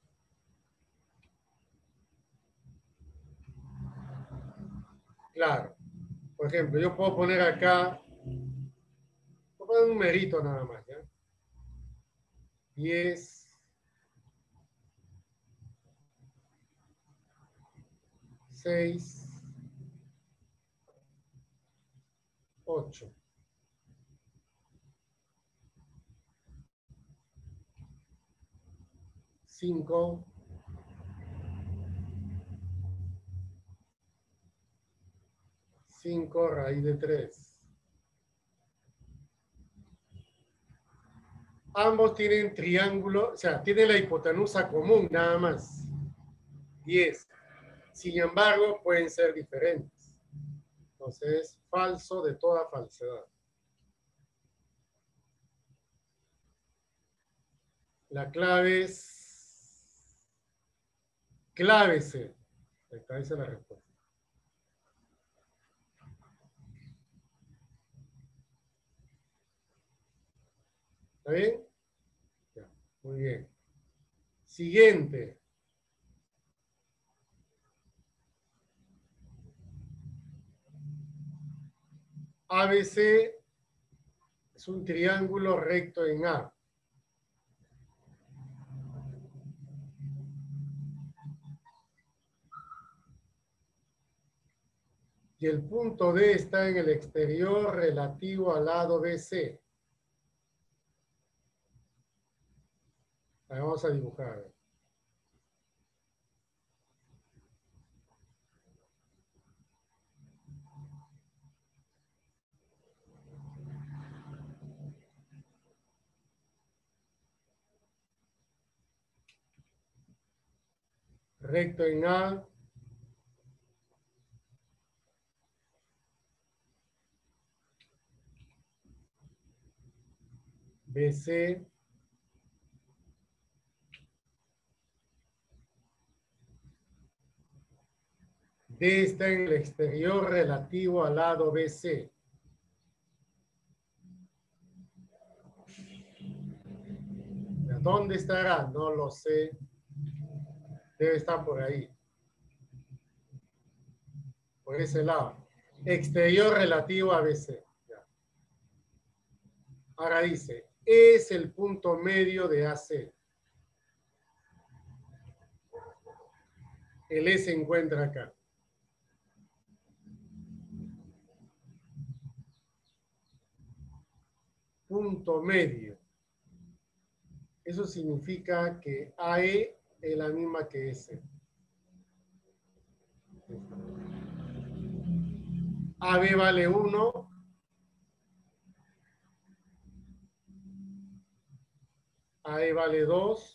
Claro. Por ejemplo, yo puedo poner acá, voy a poner un numerito nada más, ¿ya? 10, 6, 8. 5, 5 raíz de 3. Ambos tienen triángulo, o sea, tienen la hipotenusa común nada más. 10. Sin embargo, pueden ser diferentes. Entonces, falso de toda falsedad. La clave es clávese. Esta es la respuesta. ¿Está bien? Ya, muy bien. Siguiente. ABC es un triángulo recto en A. Y el punto D está en el exterior relativo al lado BC. Ahí vamos a dibujar. Recto en A. BC. D está en el exterior relativo al lado BC. ¿Dónde estará? No lo sé. Debe estar por ahí. Por ese lado. Exterior relativo a BC. Ya. Ahora dice, es el punto medio de AC. El E se encuentra acá. Punto medio. Eso significa que AE es la misma que S. AB vale 1. AE vale 2.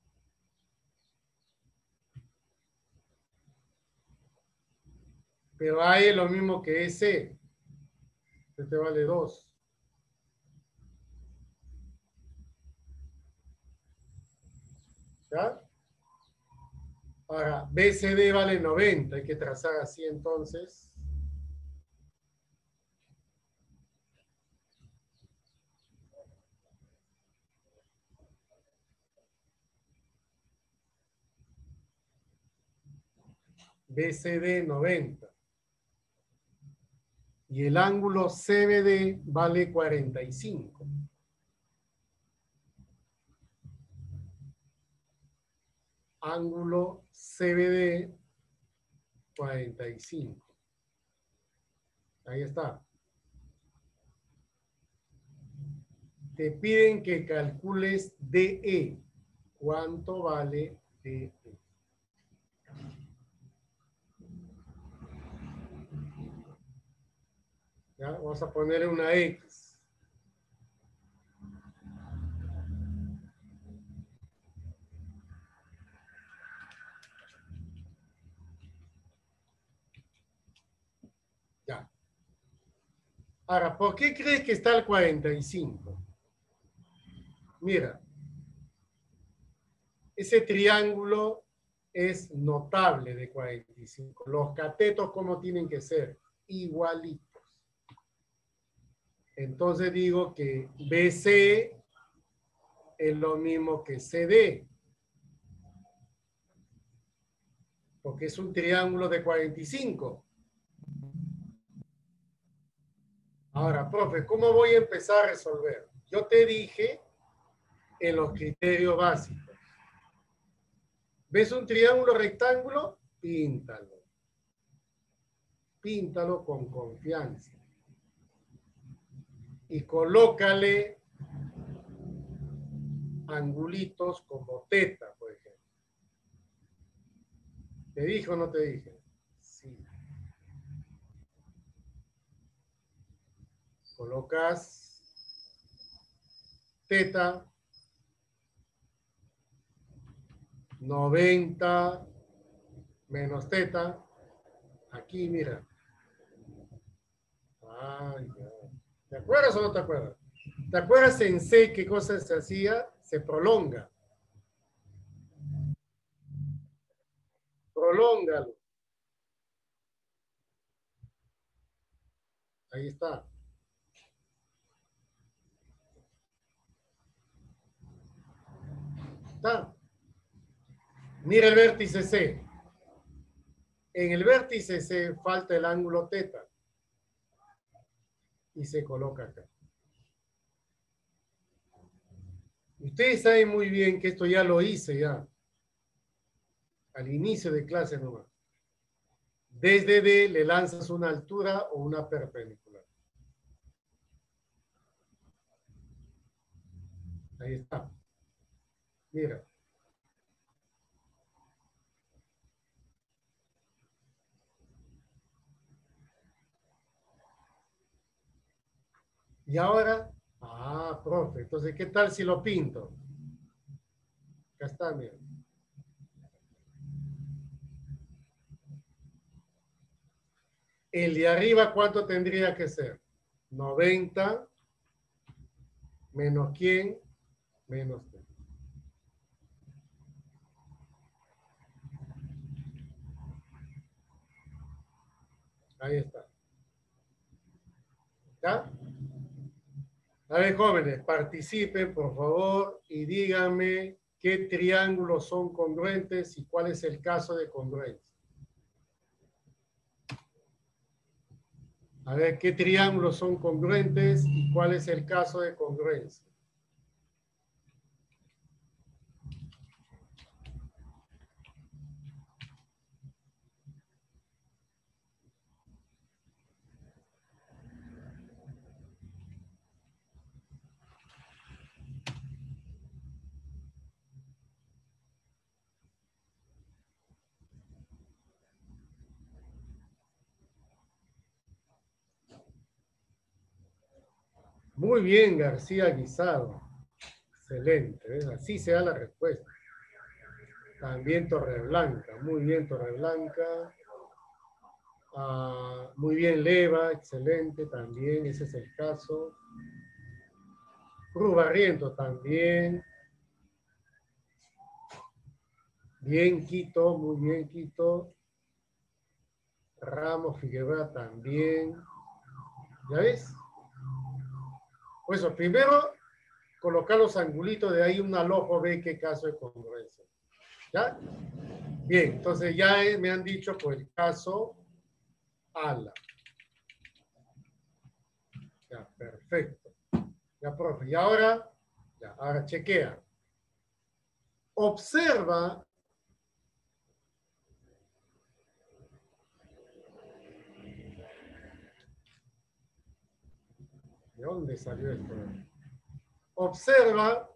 Pero AE es lo mismo que S. Este vale 2. ¿Ya? Ahora, BCD vale 90. Hay que trazar así entonces. BCD 90. Y el ángulo CBD vale 45. Ángulo CBD 45. Ahí está. Te piden que calcules DE. ¿Cuánto vale DE? ¿Ya? Vamos a ponerle una X. Ya. Ahora, ¿por qué crees que está el 45? Mira, ese triángulo es notable de 45. Los catetos, ¿cómo tienen que ser? Igualitos. Entonces digo que BC es lo mismo que CD, porque es un triángulo de 45. Ahora, profe, ¿cómo voy a empezar a resolver? Yo te dije en los criterios básicos. ¿Ves un triángulo rectángulo? Píntalo. Píntalo con confianza. Y colócale angulitos como teta, por ejemplo. ¿Te dije o no te dije? Sí. Colocas teta 90 menos teta. Aquí, mira. Ay, ya. ¿Te acuerdas o no te acuerdas? ¿Te acuerdas en C qué cosa se hacía? Se prolonga. Prolóngalo. Ahí está. Está. Mira el vértice C. En el vértice C falta el ángulo teta. Y se coloca acá. Ustedes saben muy bien que esto ya lo hice ya. Al inicio de clase nomás. Desde D le lanzas una altura o una perpendicular. Ahí está. Mira. Y ahora, profe, entonces, ¿qué tal si lo pinto? Acá está, mira. El de arriba, ¿cuánto tendría que ser? 90 menos quién, menos t. Ahí está. ¿Ya? A ver, jóvenes, participen, por favor, y díganme qué triángulos son congruentes y cuál es el caso de congruencia. A ver, qué triángulos son congruentes y cuál es el caso de congruencia. Muy bien, García Guisado. Excelente, ¿ves? Así se da la respuesta. También Torreblanca, muy bien Torreblanca. Muy bien Leva, excelente también, ese es el caso. Cruz Barrientos también. Bien Quito, muy bien Quito. Ramos Figueroa también. ¿Ya ves? Pues primero colocar los angulitos, de ahí un alojo, ve qué caso de congruencia. ¿Ya? Bien, entonces ya me han dicho por el caso ALA. Ya, perfecto. Ya, profe. Y ahora, ya, ahora chequea. Observa dónde salió esto? Observa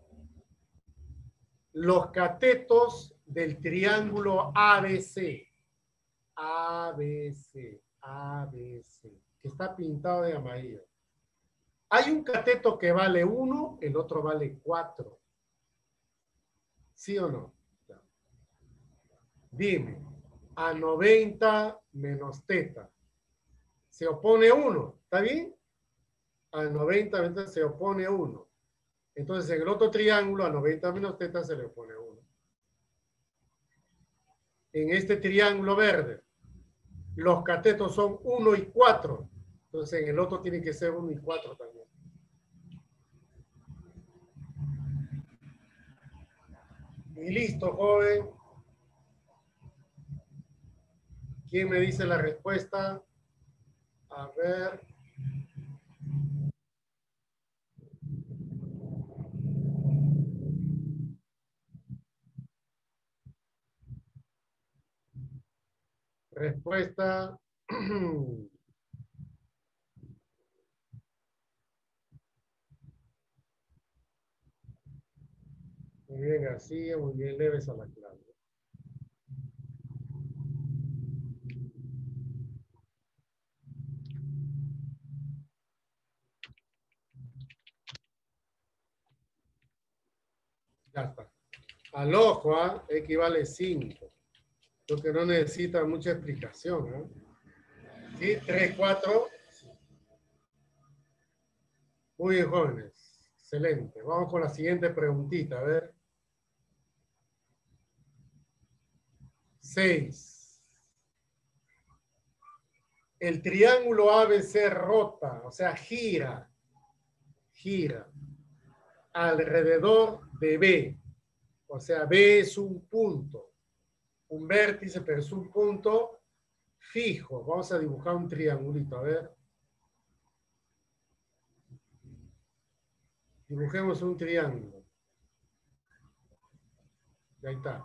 los catetos del triángulo ABC. ABC, ABC, que está pintado de amarillo. Hay un cateto que vale 1, el otro vale 4. ¿Sí o no? Dime, a 90 menos teta se opone 1, ¿está bien? A 90 se opone 1. Entonces, en el otro triángulo, a 90 menos teta se le opone 1. En este triángulo verde, los catetos son 1 y 4. Entonces, en el otro tiene que ser 1 y 4 también. Y listo, joven. ¿Quién me dice la respuesta? A ver. Respuesta. Muy bien, García, muy bien, leves a la clave. Ya está. Al ojo, ¿ah? Equivale 5. Lo que no necesita mucha explicación, ¿no? ¿Sí? 3, 4. Muy bien, jóvenes. Excelente. Vamos con la siguiente preguntita. A ver. 6. El triángulo ABC rota, o sea, gira alrededor de B. O sea, B es un punto, un vértice, pero es un punto fijo. Vamos a dibujar un triangulito, a ver. Dibujemos un triángulo. Y ahí está.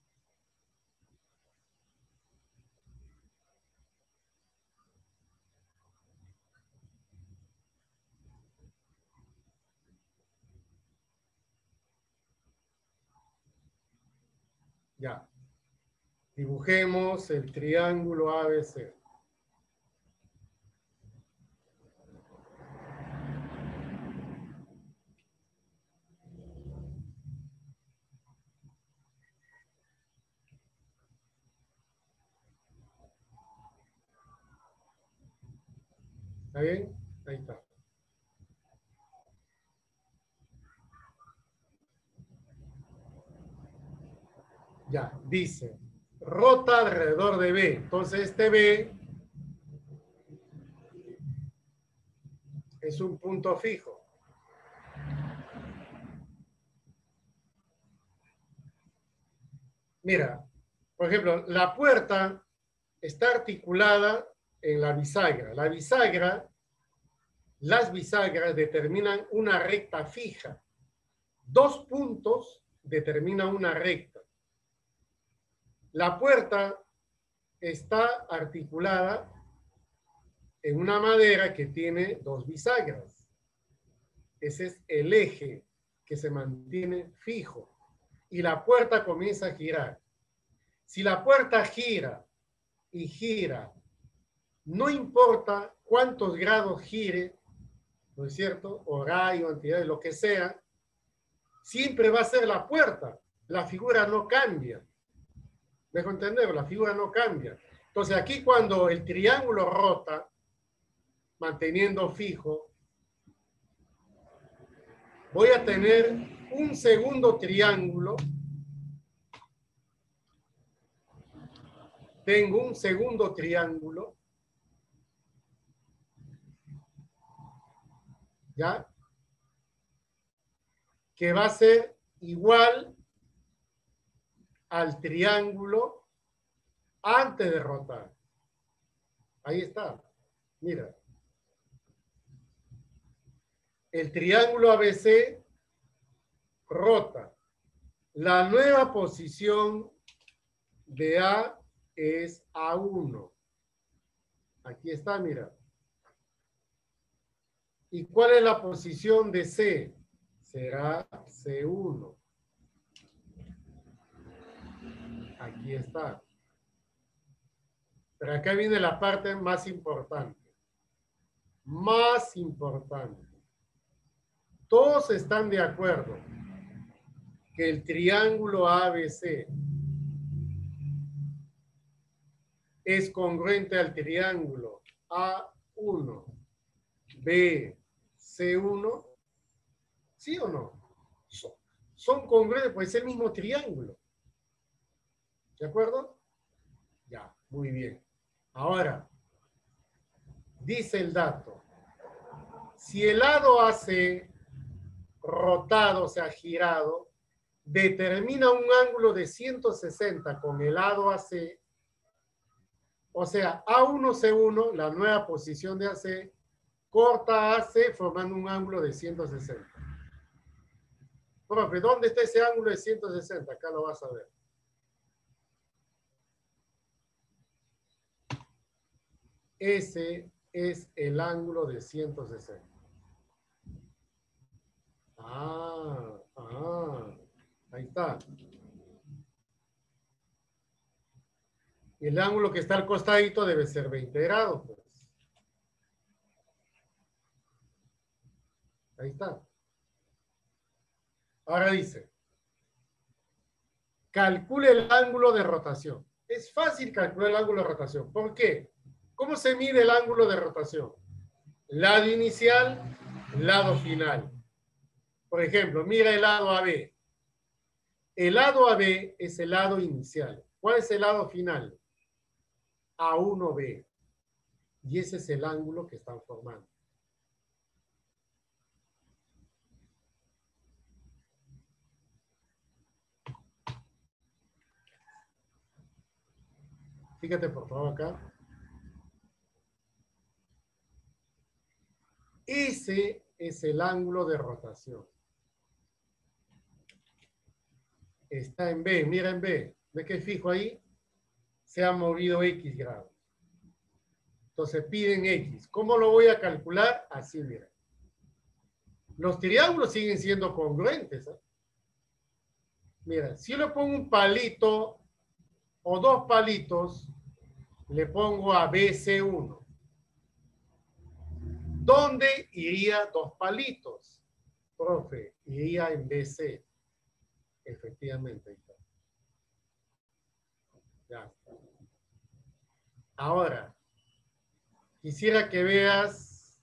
Ya. Dibujemos el triángulo ABC. ¿Está bien? Ahí está. Ya, dice, rota alrededor de B. Entonces este B es un punto fijo. Mira, por ejemplo, la puerta está articulada en la bisagra. Las bisagras determinan una recta fija. 2 puntos determinan una recta. La puerta está articulada en una madera que tiene 2 bisagras. Ese es el eje que se mantiene fijo. Y la puerta comienza a girar. Si la puerta gira y gira, no importa cuántos grados gire, ¿no es cierto? Horario, entidades, lo que sea, siempre va a ser la puerta. La figura no cambia. ¿Me dejo entender? La figura no cambia. Entonces aquí cuando el triángulo rota, manteniendo fijo, voy a tener un segundo triángulo. Tengo un segundo triángulo. ¿Ya? Que va a ser igual al triángulo antes de rotar. Ahí está. Mira. El triángulo ABC rota. La nueva posición de A es A1. Aquí está, mira. ¿Y cuál es la posición de C? Será C1. Aquí está. Pero acá viene la parte más importante. Más importante. Todos están de acuerdo que el triángulo ABC es congruente al triángulo A1, B, C1. ¿Sí o no? Son congruentes, pues es el mismo triángulo. ¿De acuerdo? Ya, muy bien. Ahora, dice el dato. Si el lado AC rotado, o sea, girado, determina un ángulo de 160 con el lado AC, o sea, A1C1, la nueva posición de AC, corta AC formando un ángulo de 160. Profe, ¿dónde está ese ángulo de 160? Acá lo vas a ver. Ese es el ángulo de 160. Ahí está. Y el ángulo que está al costadito debe ser 20 grados, pues. Ahí está. Ahora dice, calcule el ángulo de rotación. Es fácil calcular el ángulo de rotación. ¿Por qué? ¿Cómo se mide el ángulo de rotación? Lado inicial, lado final. Por ejemplo, mira el lado AB. El lado AB es el lado inicial. ¿Cuál es el lado final? A1B. Y ese es el ángulo que están formando. Fíjate por favor acá. Ese es el ángulo de rotación. Está en B, mira en B. ¿Ve que fijo ahí? Se ha movido X grados. Entonces piden X. ¿Cómo lo voy a calcular? Así, mira. Los triángulos siguen siendo congruentes, ¿eh? Mira, si yo le pongo un palito o dos palitos, le pongo a BC1. ¿Dónde iría dos palitos? Profe, iría en BC. Efectivamente, ahí está. Ya está. Ahora, quisiera que veas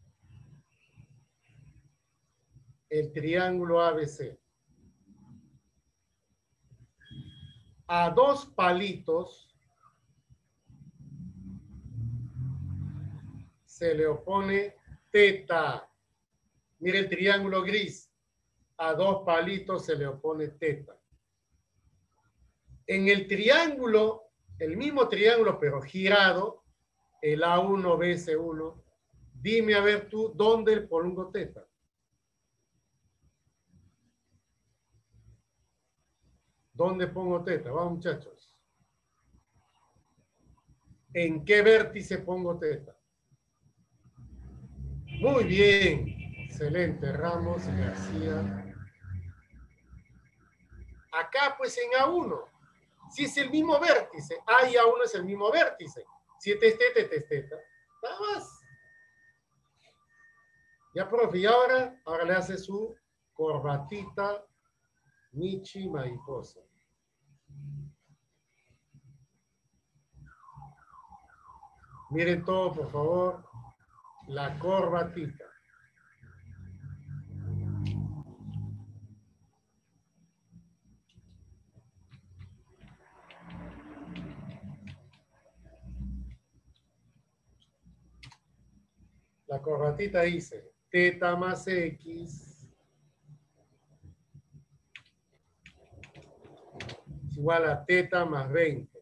el triángulo ABC. A dos palitos se le opone teta. Mire el triángulo gris. A dos palitos se le opone teta. En el triángulo, el mismo triángulo pero girado, el A1, BC1, dime a ver tú dónde pongo teta. ¿Dónde pongo teta? Vamos, muchachos. ¿En qué vértice pongo teta? Muy bien. Excelente, Ramos y García. Acá, pues, en A1. Si es el mismo vértice. A y A1 es el mismo vértice. Si este es teta, este es teta. Nada más. Ya, profe. Y ahora le hace su corbatita Michi mariposa. Miren todo, por favor. La corbatita. La corbatita dice teta más X es igual a teta más 20.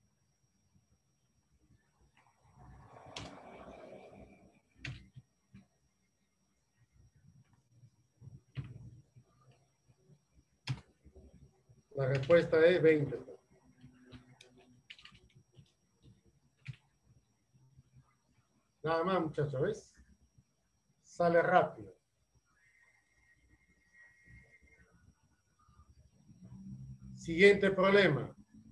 La respuesta es 20. Nada más, muchachos, ¿ves? sale rápido. Siguiente problema.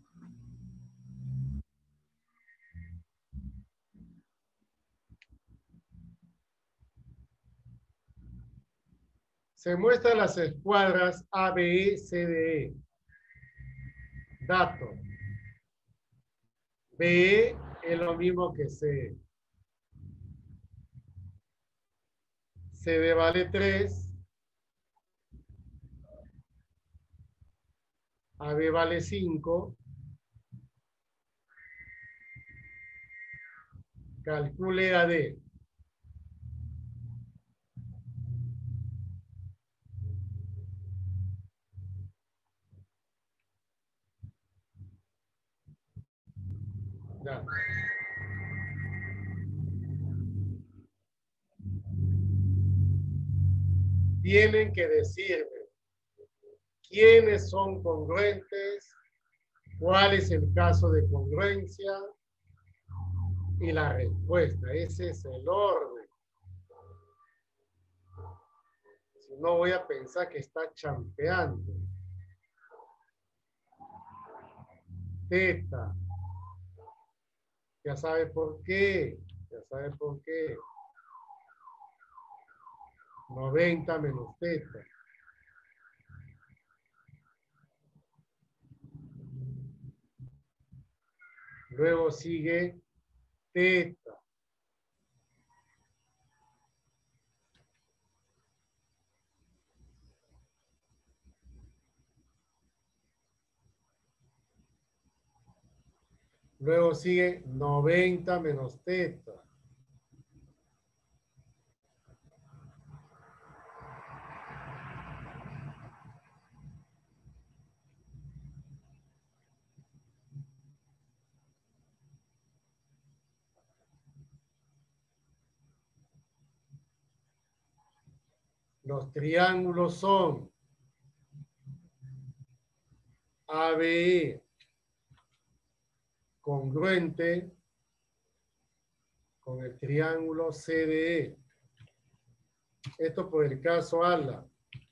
Se muestran las escuadras A, B, E, C, D, E. Dato. B es lo mismo que C. CD vale 3. AB vale 5. Calcule AD. Ya. Tienen que decirme quiénes son congruentes, cuál es el caso de congruencia y la respuesta. Ese es el orden. Si no, voy a pensar que está champeando. Teta. Ya sabe por qué. Ya sabe por qué. 90 menos teta. Luego sigue teta. Luego sigue 90 menos teta. Los triángulos son ABE congruente con el triángulo CDE. Esto por el caso ALA.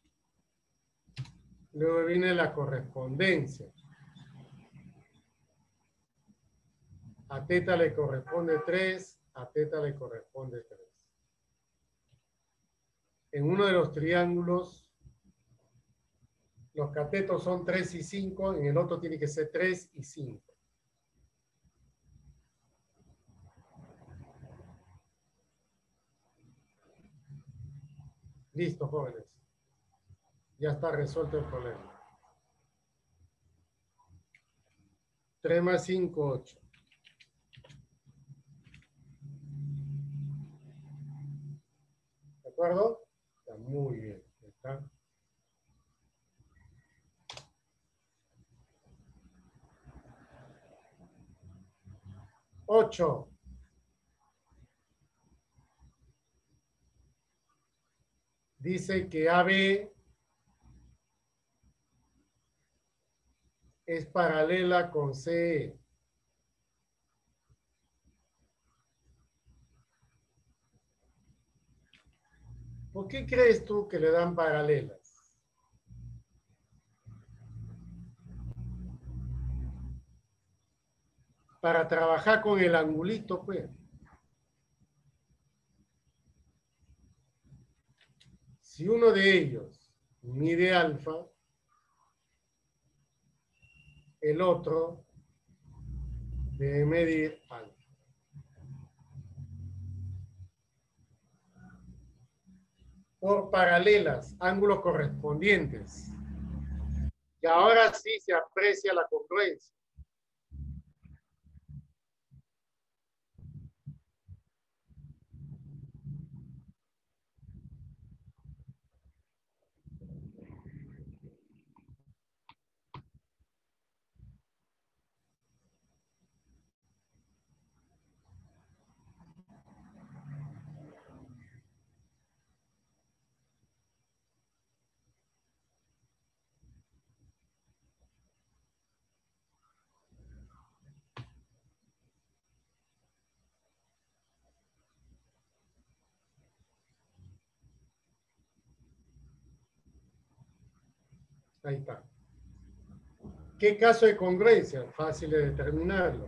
Luego viene la correspondencia. A teta le corresponde 3, a teta le corresponde 3. En uno de los triángulos, los catetos son 3 y 5, en el otro tiene que ser 3 y 5. Listo, jóvenes. Ya está resuelto el problema. 3 más 5, 8. ¿De acuerdo? Está muy bien. ¿Está? 8. Dice que AB es paralela con CE. ¿Por qué crees tú que le dan paralelas? Para trabajar con el angulito, pues. Si uno de ellos mide alfa, el otro debe medir alfa. Por paralelas, ángulos correspondientes. Y ahora sí se aprecia la congruencia. Ahí está. ¿Qué caso de congruencia? Fácil de determinarlo.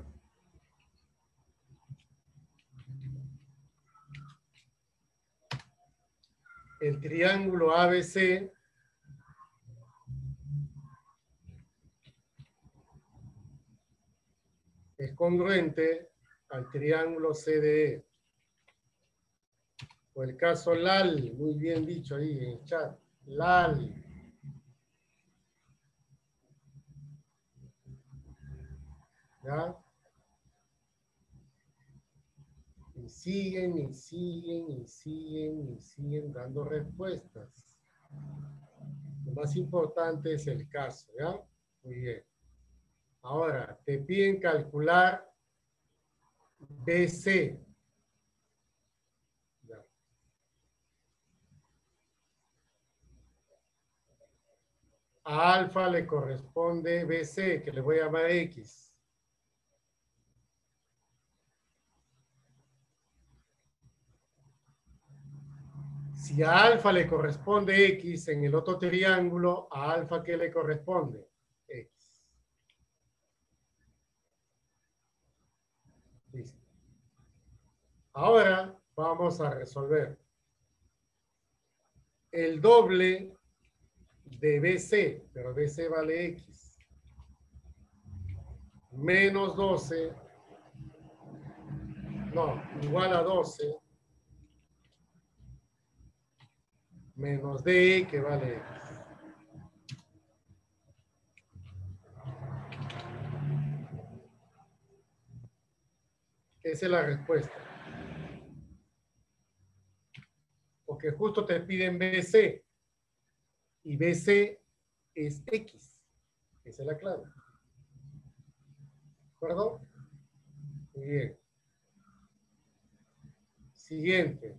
El triángulo ABC es congruente al triángulo CDE. O el caso LAL, muy bien dicho ahí en el chat. LAL. ¿Ya? Y siguen, y siguen, y siguen, y siguen dando respuestas. Lo más importante es el caso, ¿ya? Muy bien. Ahora, te piden calcular BC. ¿Ya? A alfa le corresponde BC, que le voy a llamar X. Si a alfa le corresponde X en el otro triángulo, a alfa ¿qué le corresponde? X. Listo. Ahora vamos a resolver. El doble de BC, pero BC vale X. Menos 12, no, igual a 12, menos DE que vale X. Esa es la respuesta. Porque justo te piden BC y BC es X. Esa es la clave. ¿De acuerdo? Muy bien. Siguiente.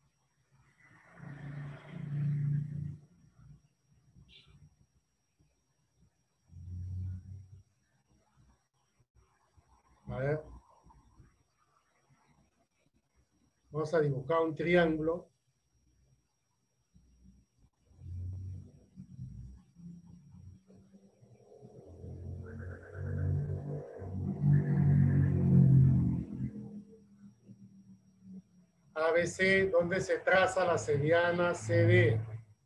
A ver. Vamos a dibujar un triángulo. ABC, donde se traza la seriana CD.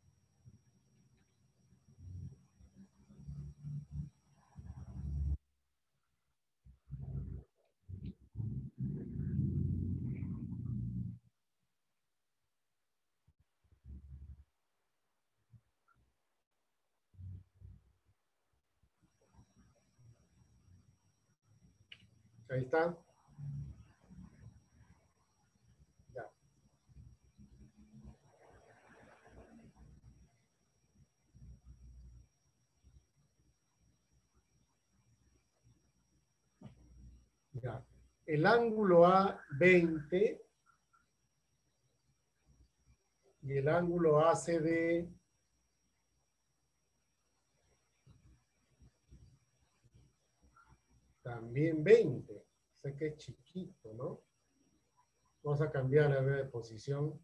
Ahí está. Ya. Ya. El ángulo A 20 y el ángulo ACD también 20. Sé que es chiquito, ¿no? Vamos a cambiar la de posición.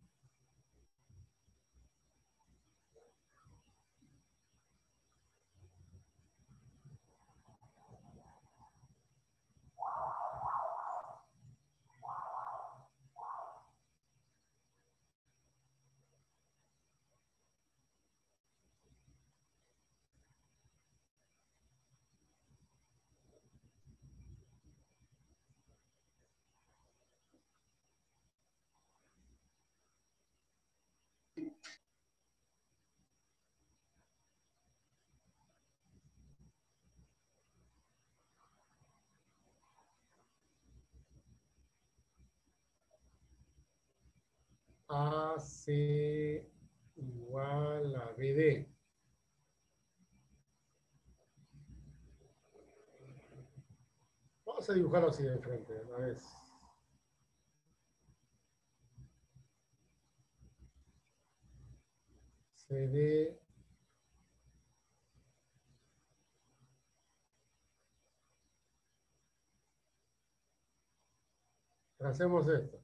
AC igual a BD. Vamos a dibujarlo así de frente, una vez. CD hacemos esto.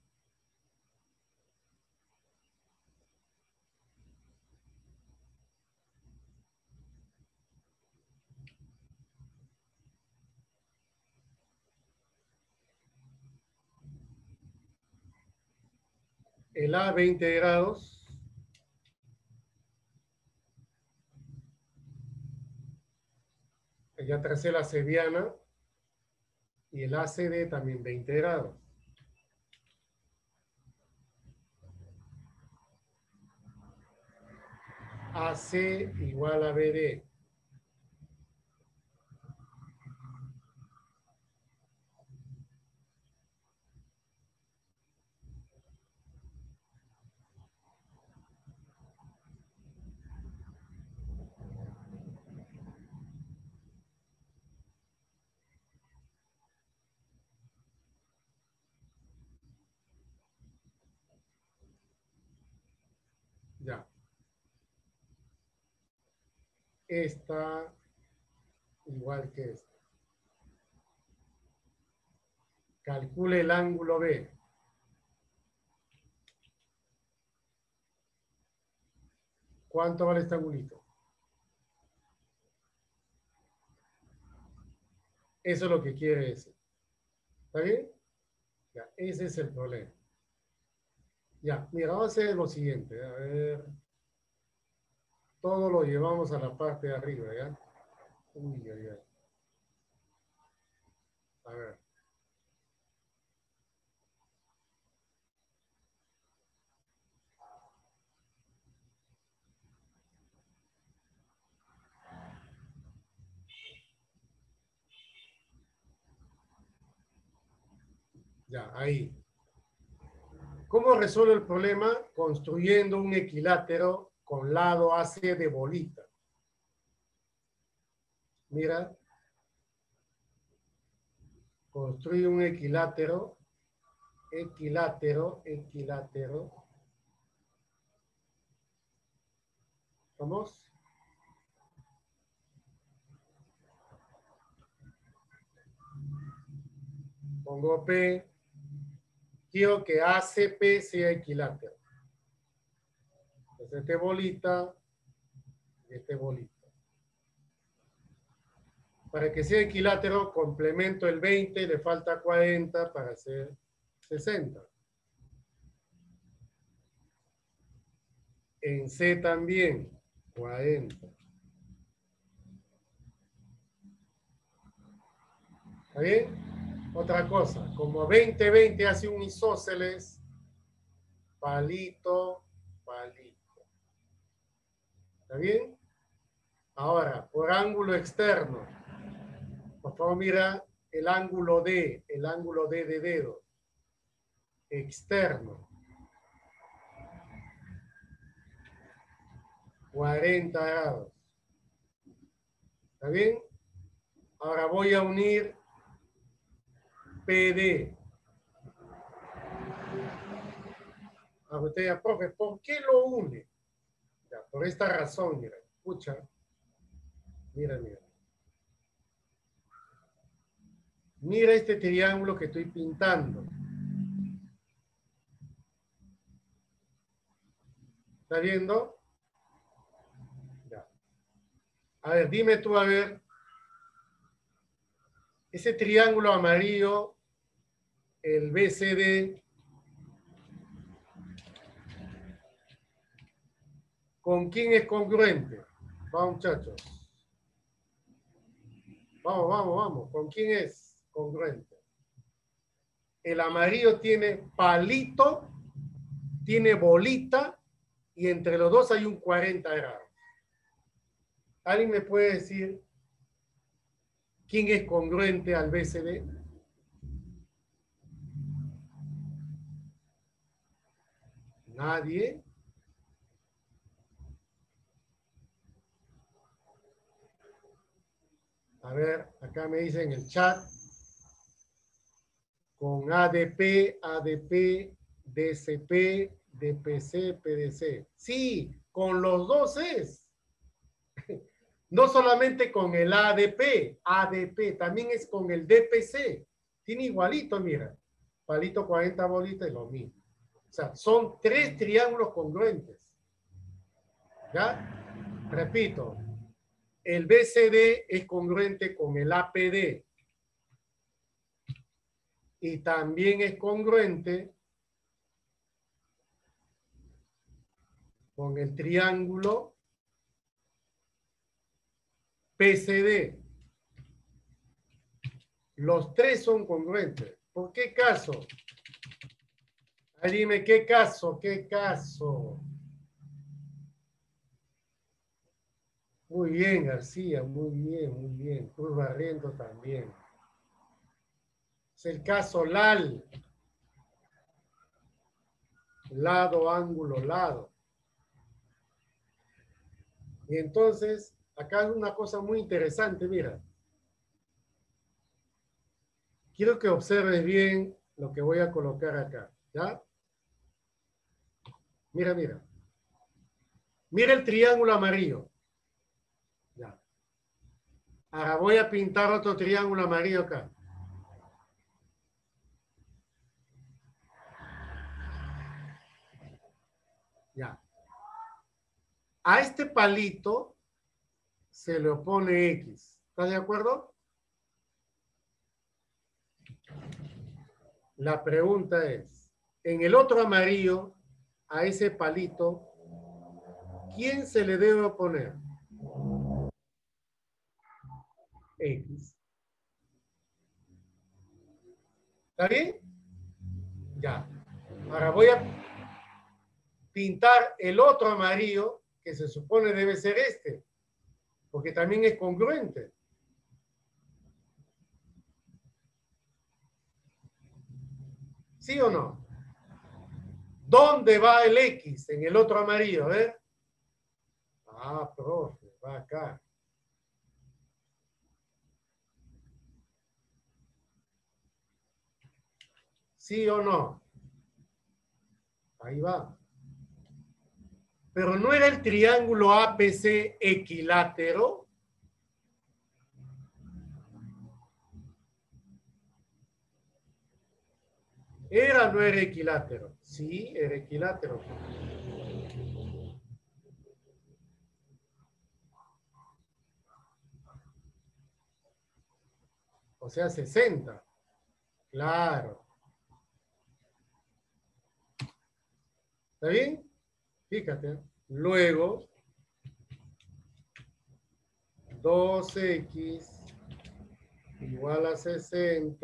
el A 20 grados. Ya tracé la cebiana. Y el ACD también 20 grados. AC igual a BD. Ya. Esta igual que esta. Calcule el ángulo B. ¿Cuánto vale este angulito? Eso es lo que quiere decir. ¿Está bien? Ya, ese es el problema. Ya, mira, vamos a hacer lo siguiente. A ver. Todo lo llevamos a la parte de arriba, ¿ya? Uy, ay, ay. A ver. Ya, ahí. ¿Cómo resuelvo el problema? Construyendo un equilátero con lado AC de bolita. Mira. Construye un equilátero. Equilátero. ¿Vamos? Pongo P. Quiero que ACP sea equilátero. Entonces, este bolita y este bolita. Para que sea equilátero, complemento el 20, le falta 40 para hacer 60. En C también, 40. ¿Está bien? Otra cosa, como 20-20 hace un isósceles, palito, palito. ¿Está bien? Ahora, por ángulo externo. Por favor, mira el ángulo D de dedo. Externo. 40 grados. ¿Está bien? Ahora voy a unir PD. A usted ya, profe, ¿por qué lo une? Ya, por esta razón, mira. Escucha. Mira. Mira este triángulo que estoy pintando. ¿Está viendo? Ya. A ver, dime tú, a ver. Ese triángulo amarillo, el BCD, ¿con quién es congruente? Vamos, muchachos. Vamos. ¿Con quién es congruente? El amarillo tiene palito, tiene bolita, y entre los dos hay un 40 grados. ¿Alguien me puede decir quién es congruente al BCD? Nadie. A ver, acá me dicen en el chat. Con ADP, DCP, DPC, PDC. Sí, con los dos es. No solamente con el ADP, también es con el DPC. Tiene igualito, mira. Palito 40 bolitas y lo mismo. O sea, son 3 triángulos congruentes. ¿Ya? Repito, el BCD es congruente con el APD. Y también es congruente con el triángulo PCD. Los tres son congruentes. ¿Por qué caso? Ahí dime, ¿qué caso? ¿Qué caso? Muy bien, García, muy bien, muy bien. Cruz Barriento también. Es el caso LAL. Lado, ángulo, lado. Y entonces, acá hay una cosa muy interesante, mira. Quiero que observes bien lo que voy a colocar acá, ¿ya? Mira, mira. Mira el triángulo amarillo. Ya. Ahora voy a pintar otro triángulo amarillo acá. Ya. A este palito se le opone X. ¿Estás de acuerdo? La pregunta es, en el otro amarillo, a ese palito, ¿quién se le debe oponer? X. ¿Está bien? Ya. Ahora voy a pintar el otro amarillo, que se supone debe ser este, porque también es congruente. ¿Sí o no? ¿Dónde va el X en el otro amarillo? A ver. Ah, profe, va acá. ¿Sí o no? Ahí va. Pero no era el triángulo APC equilátero. ¿Era o no era equilátero? Sí, era equilátero. O sea, 60. Claro. ¿Está bien? Fíjate. Luego, 2x igual a 60.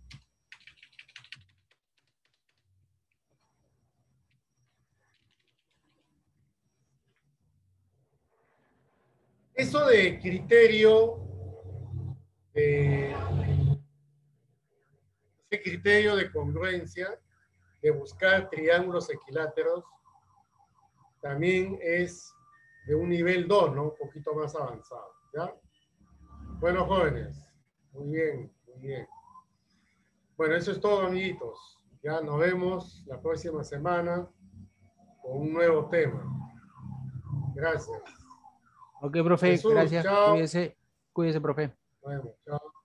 Eso de criterio, ese criterio de congruencia, de buscar triángulos equiláteros, también es de un nivel 2, ¿no? Un poquito más avanzado, ¿ya? Bueno, jóvenes, muy bien, muy bien. Bueno, eso es todo, amiguitos. Ya nos vemos la próxima semana con un nuevo tema. Gracias. Ok, profe, Jesús, gracias. chao. Cuídese, cuídese, profe. Bueno, chao.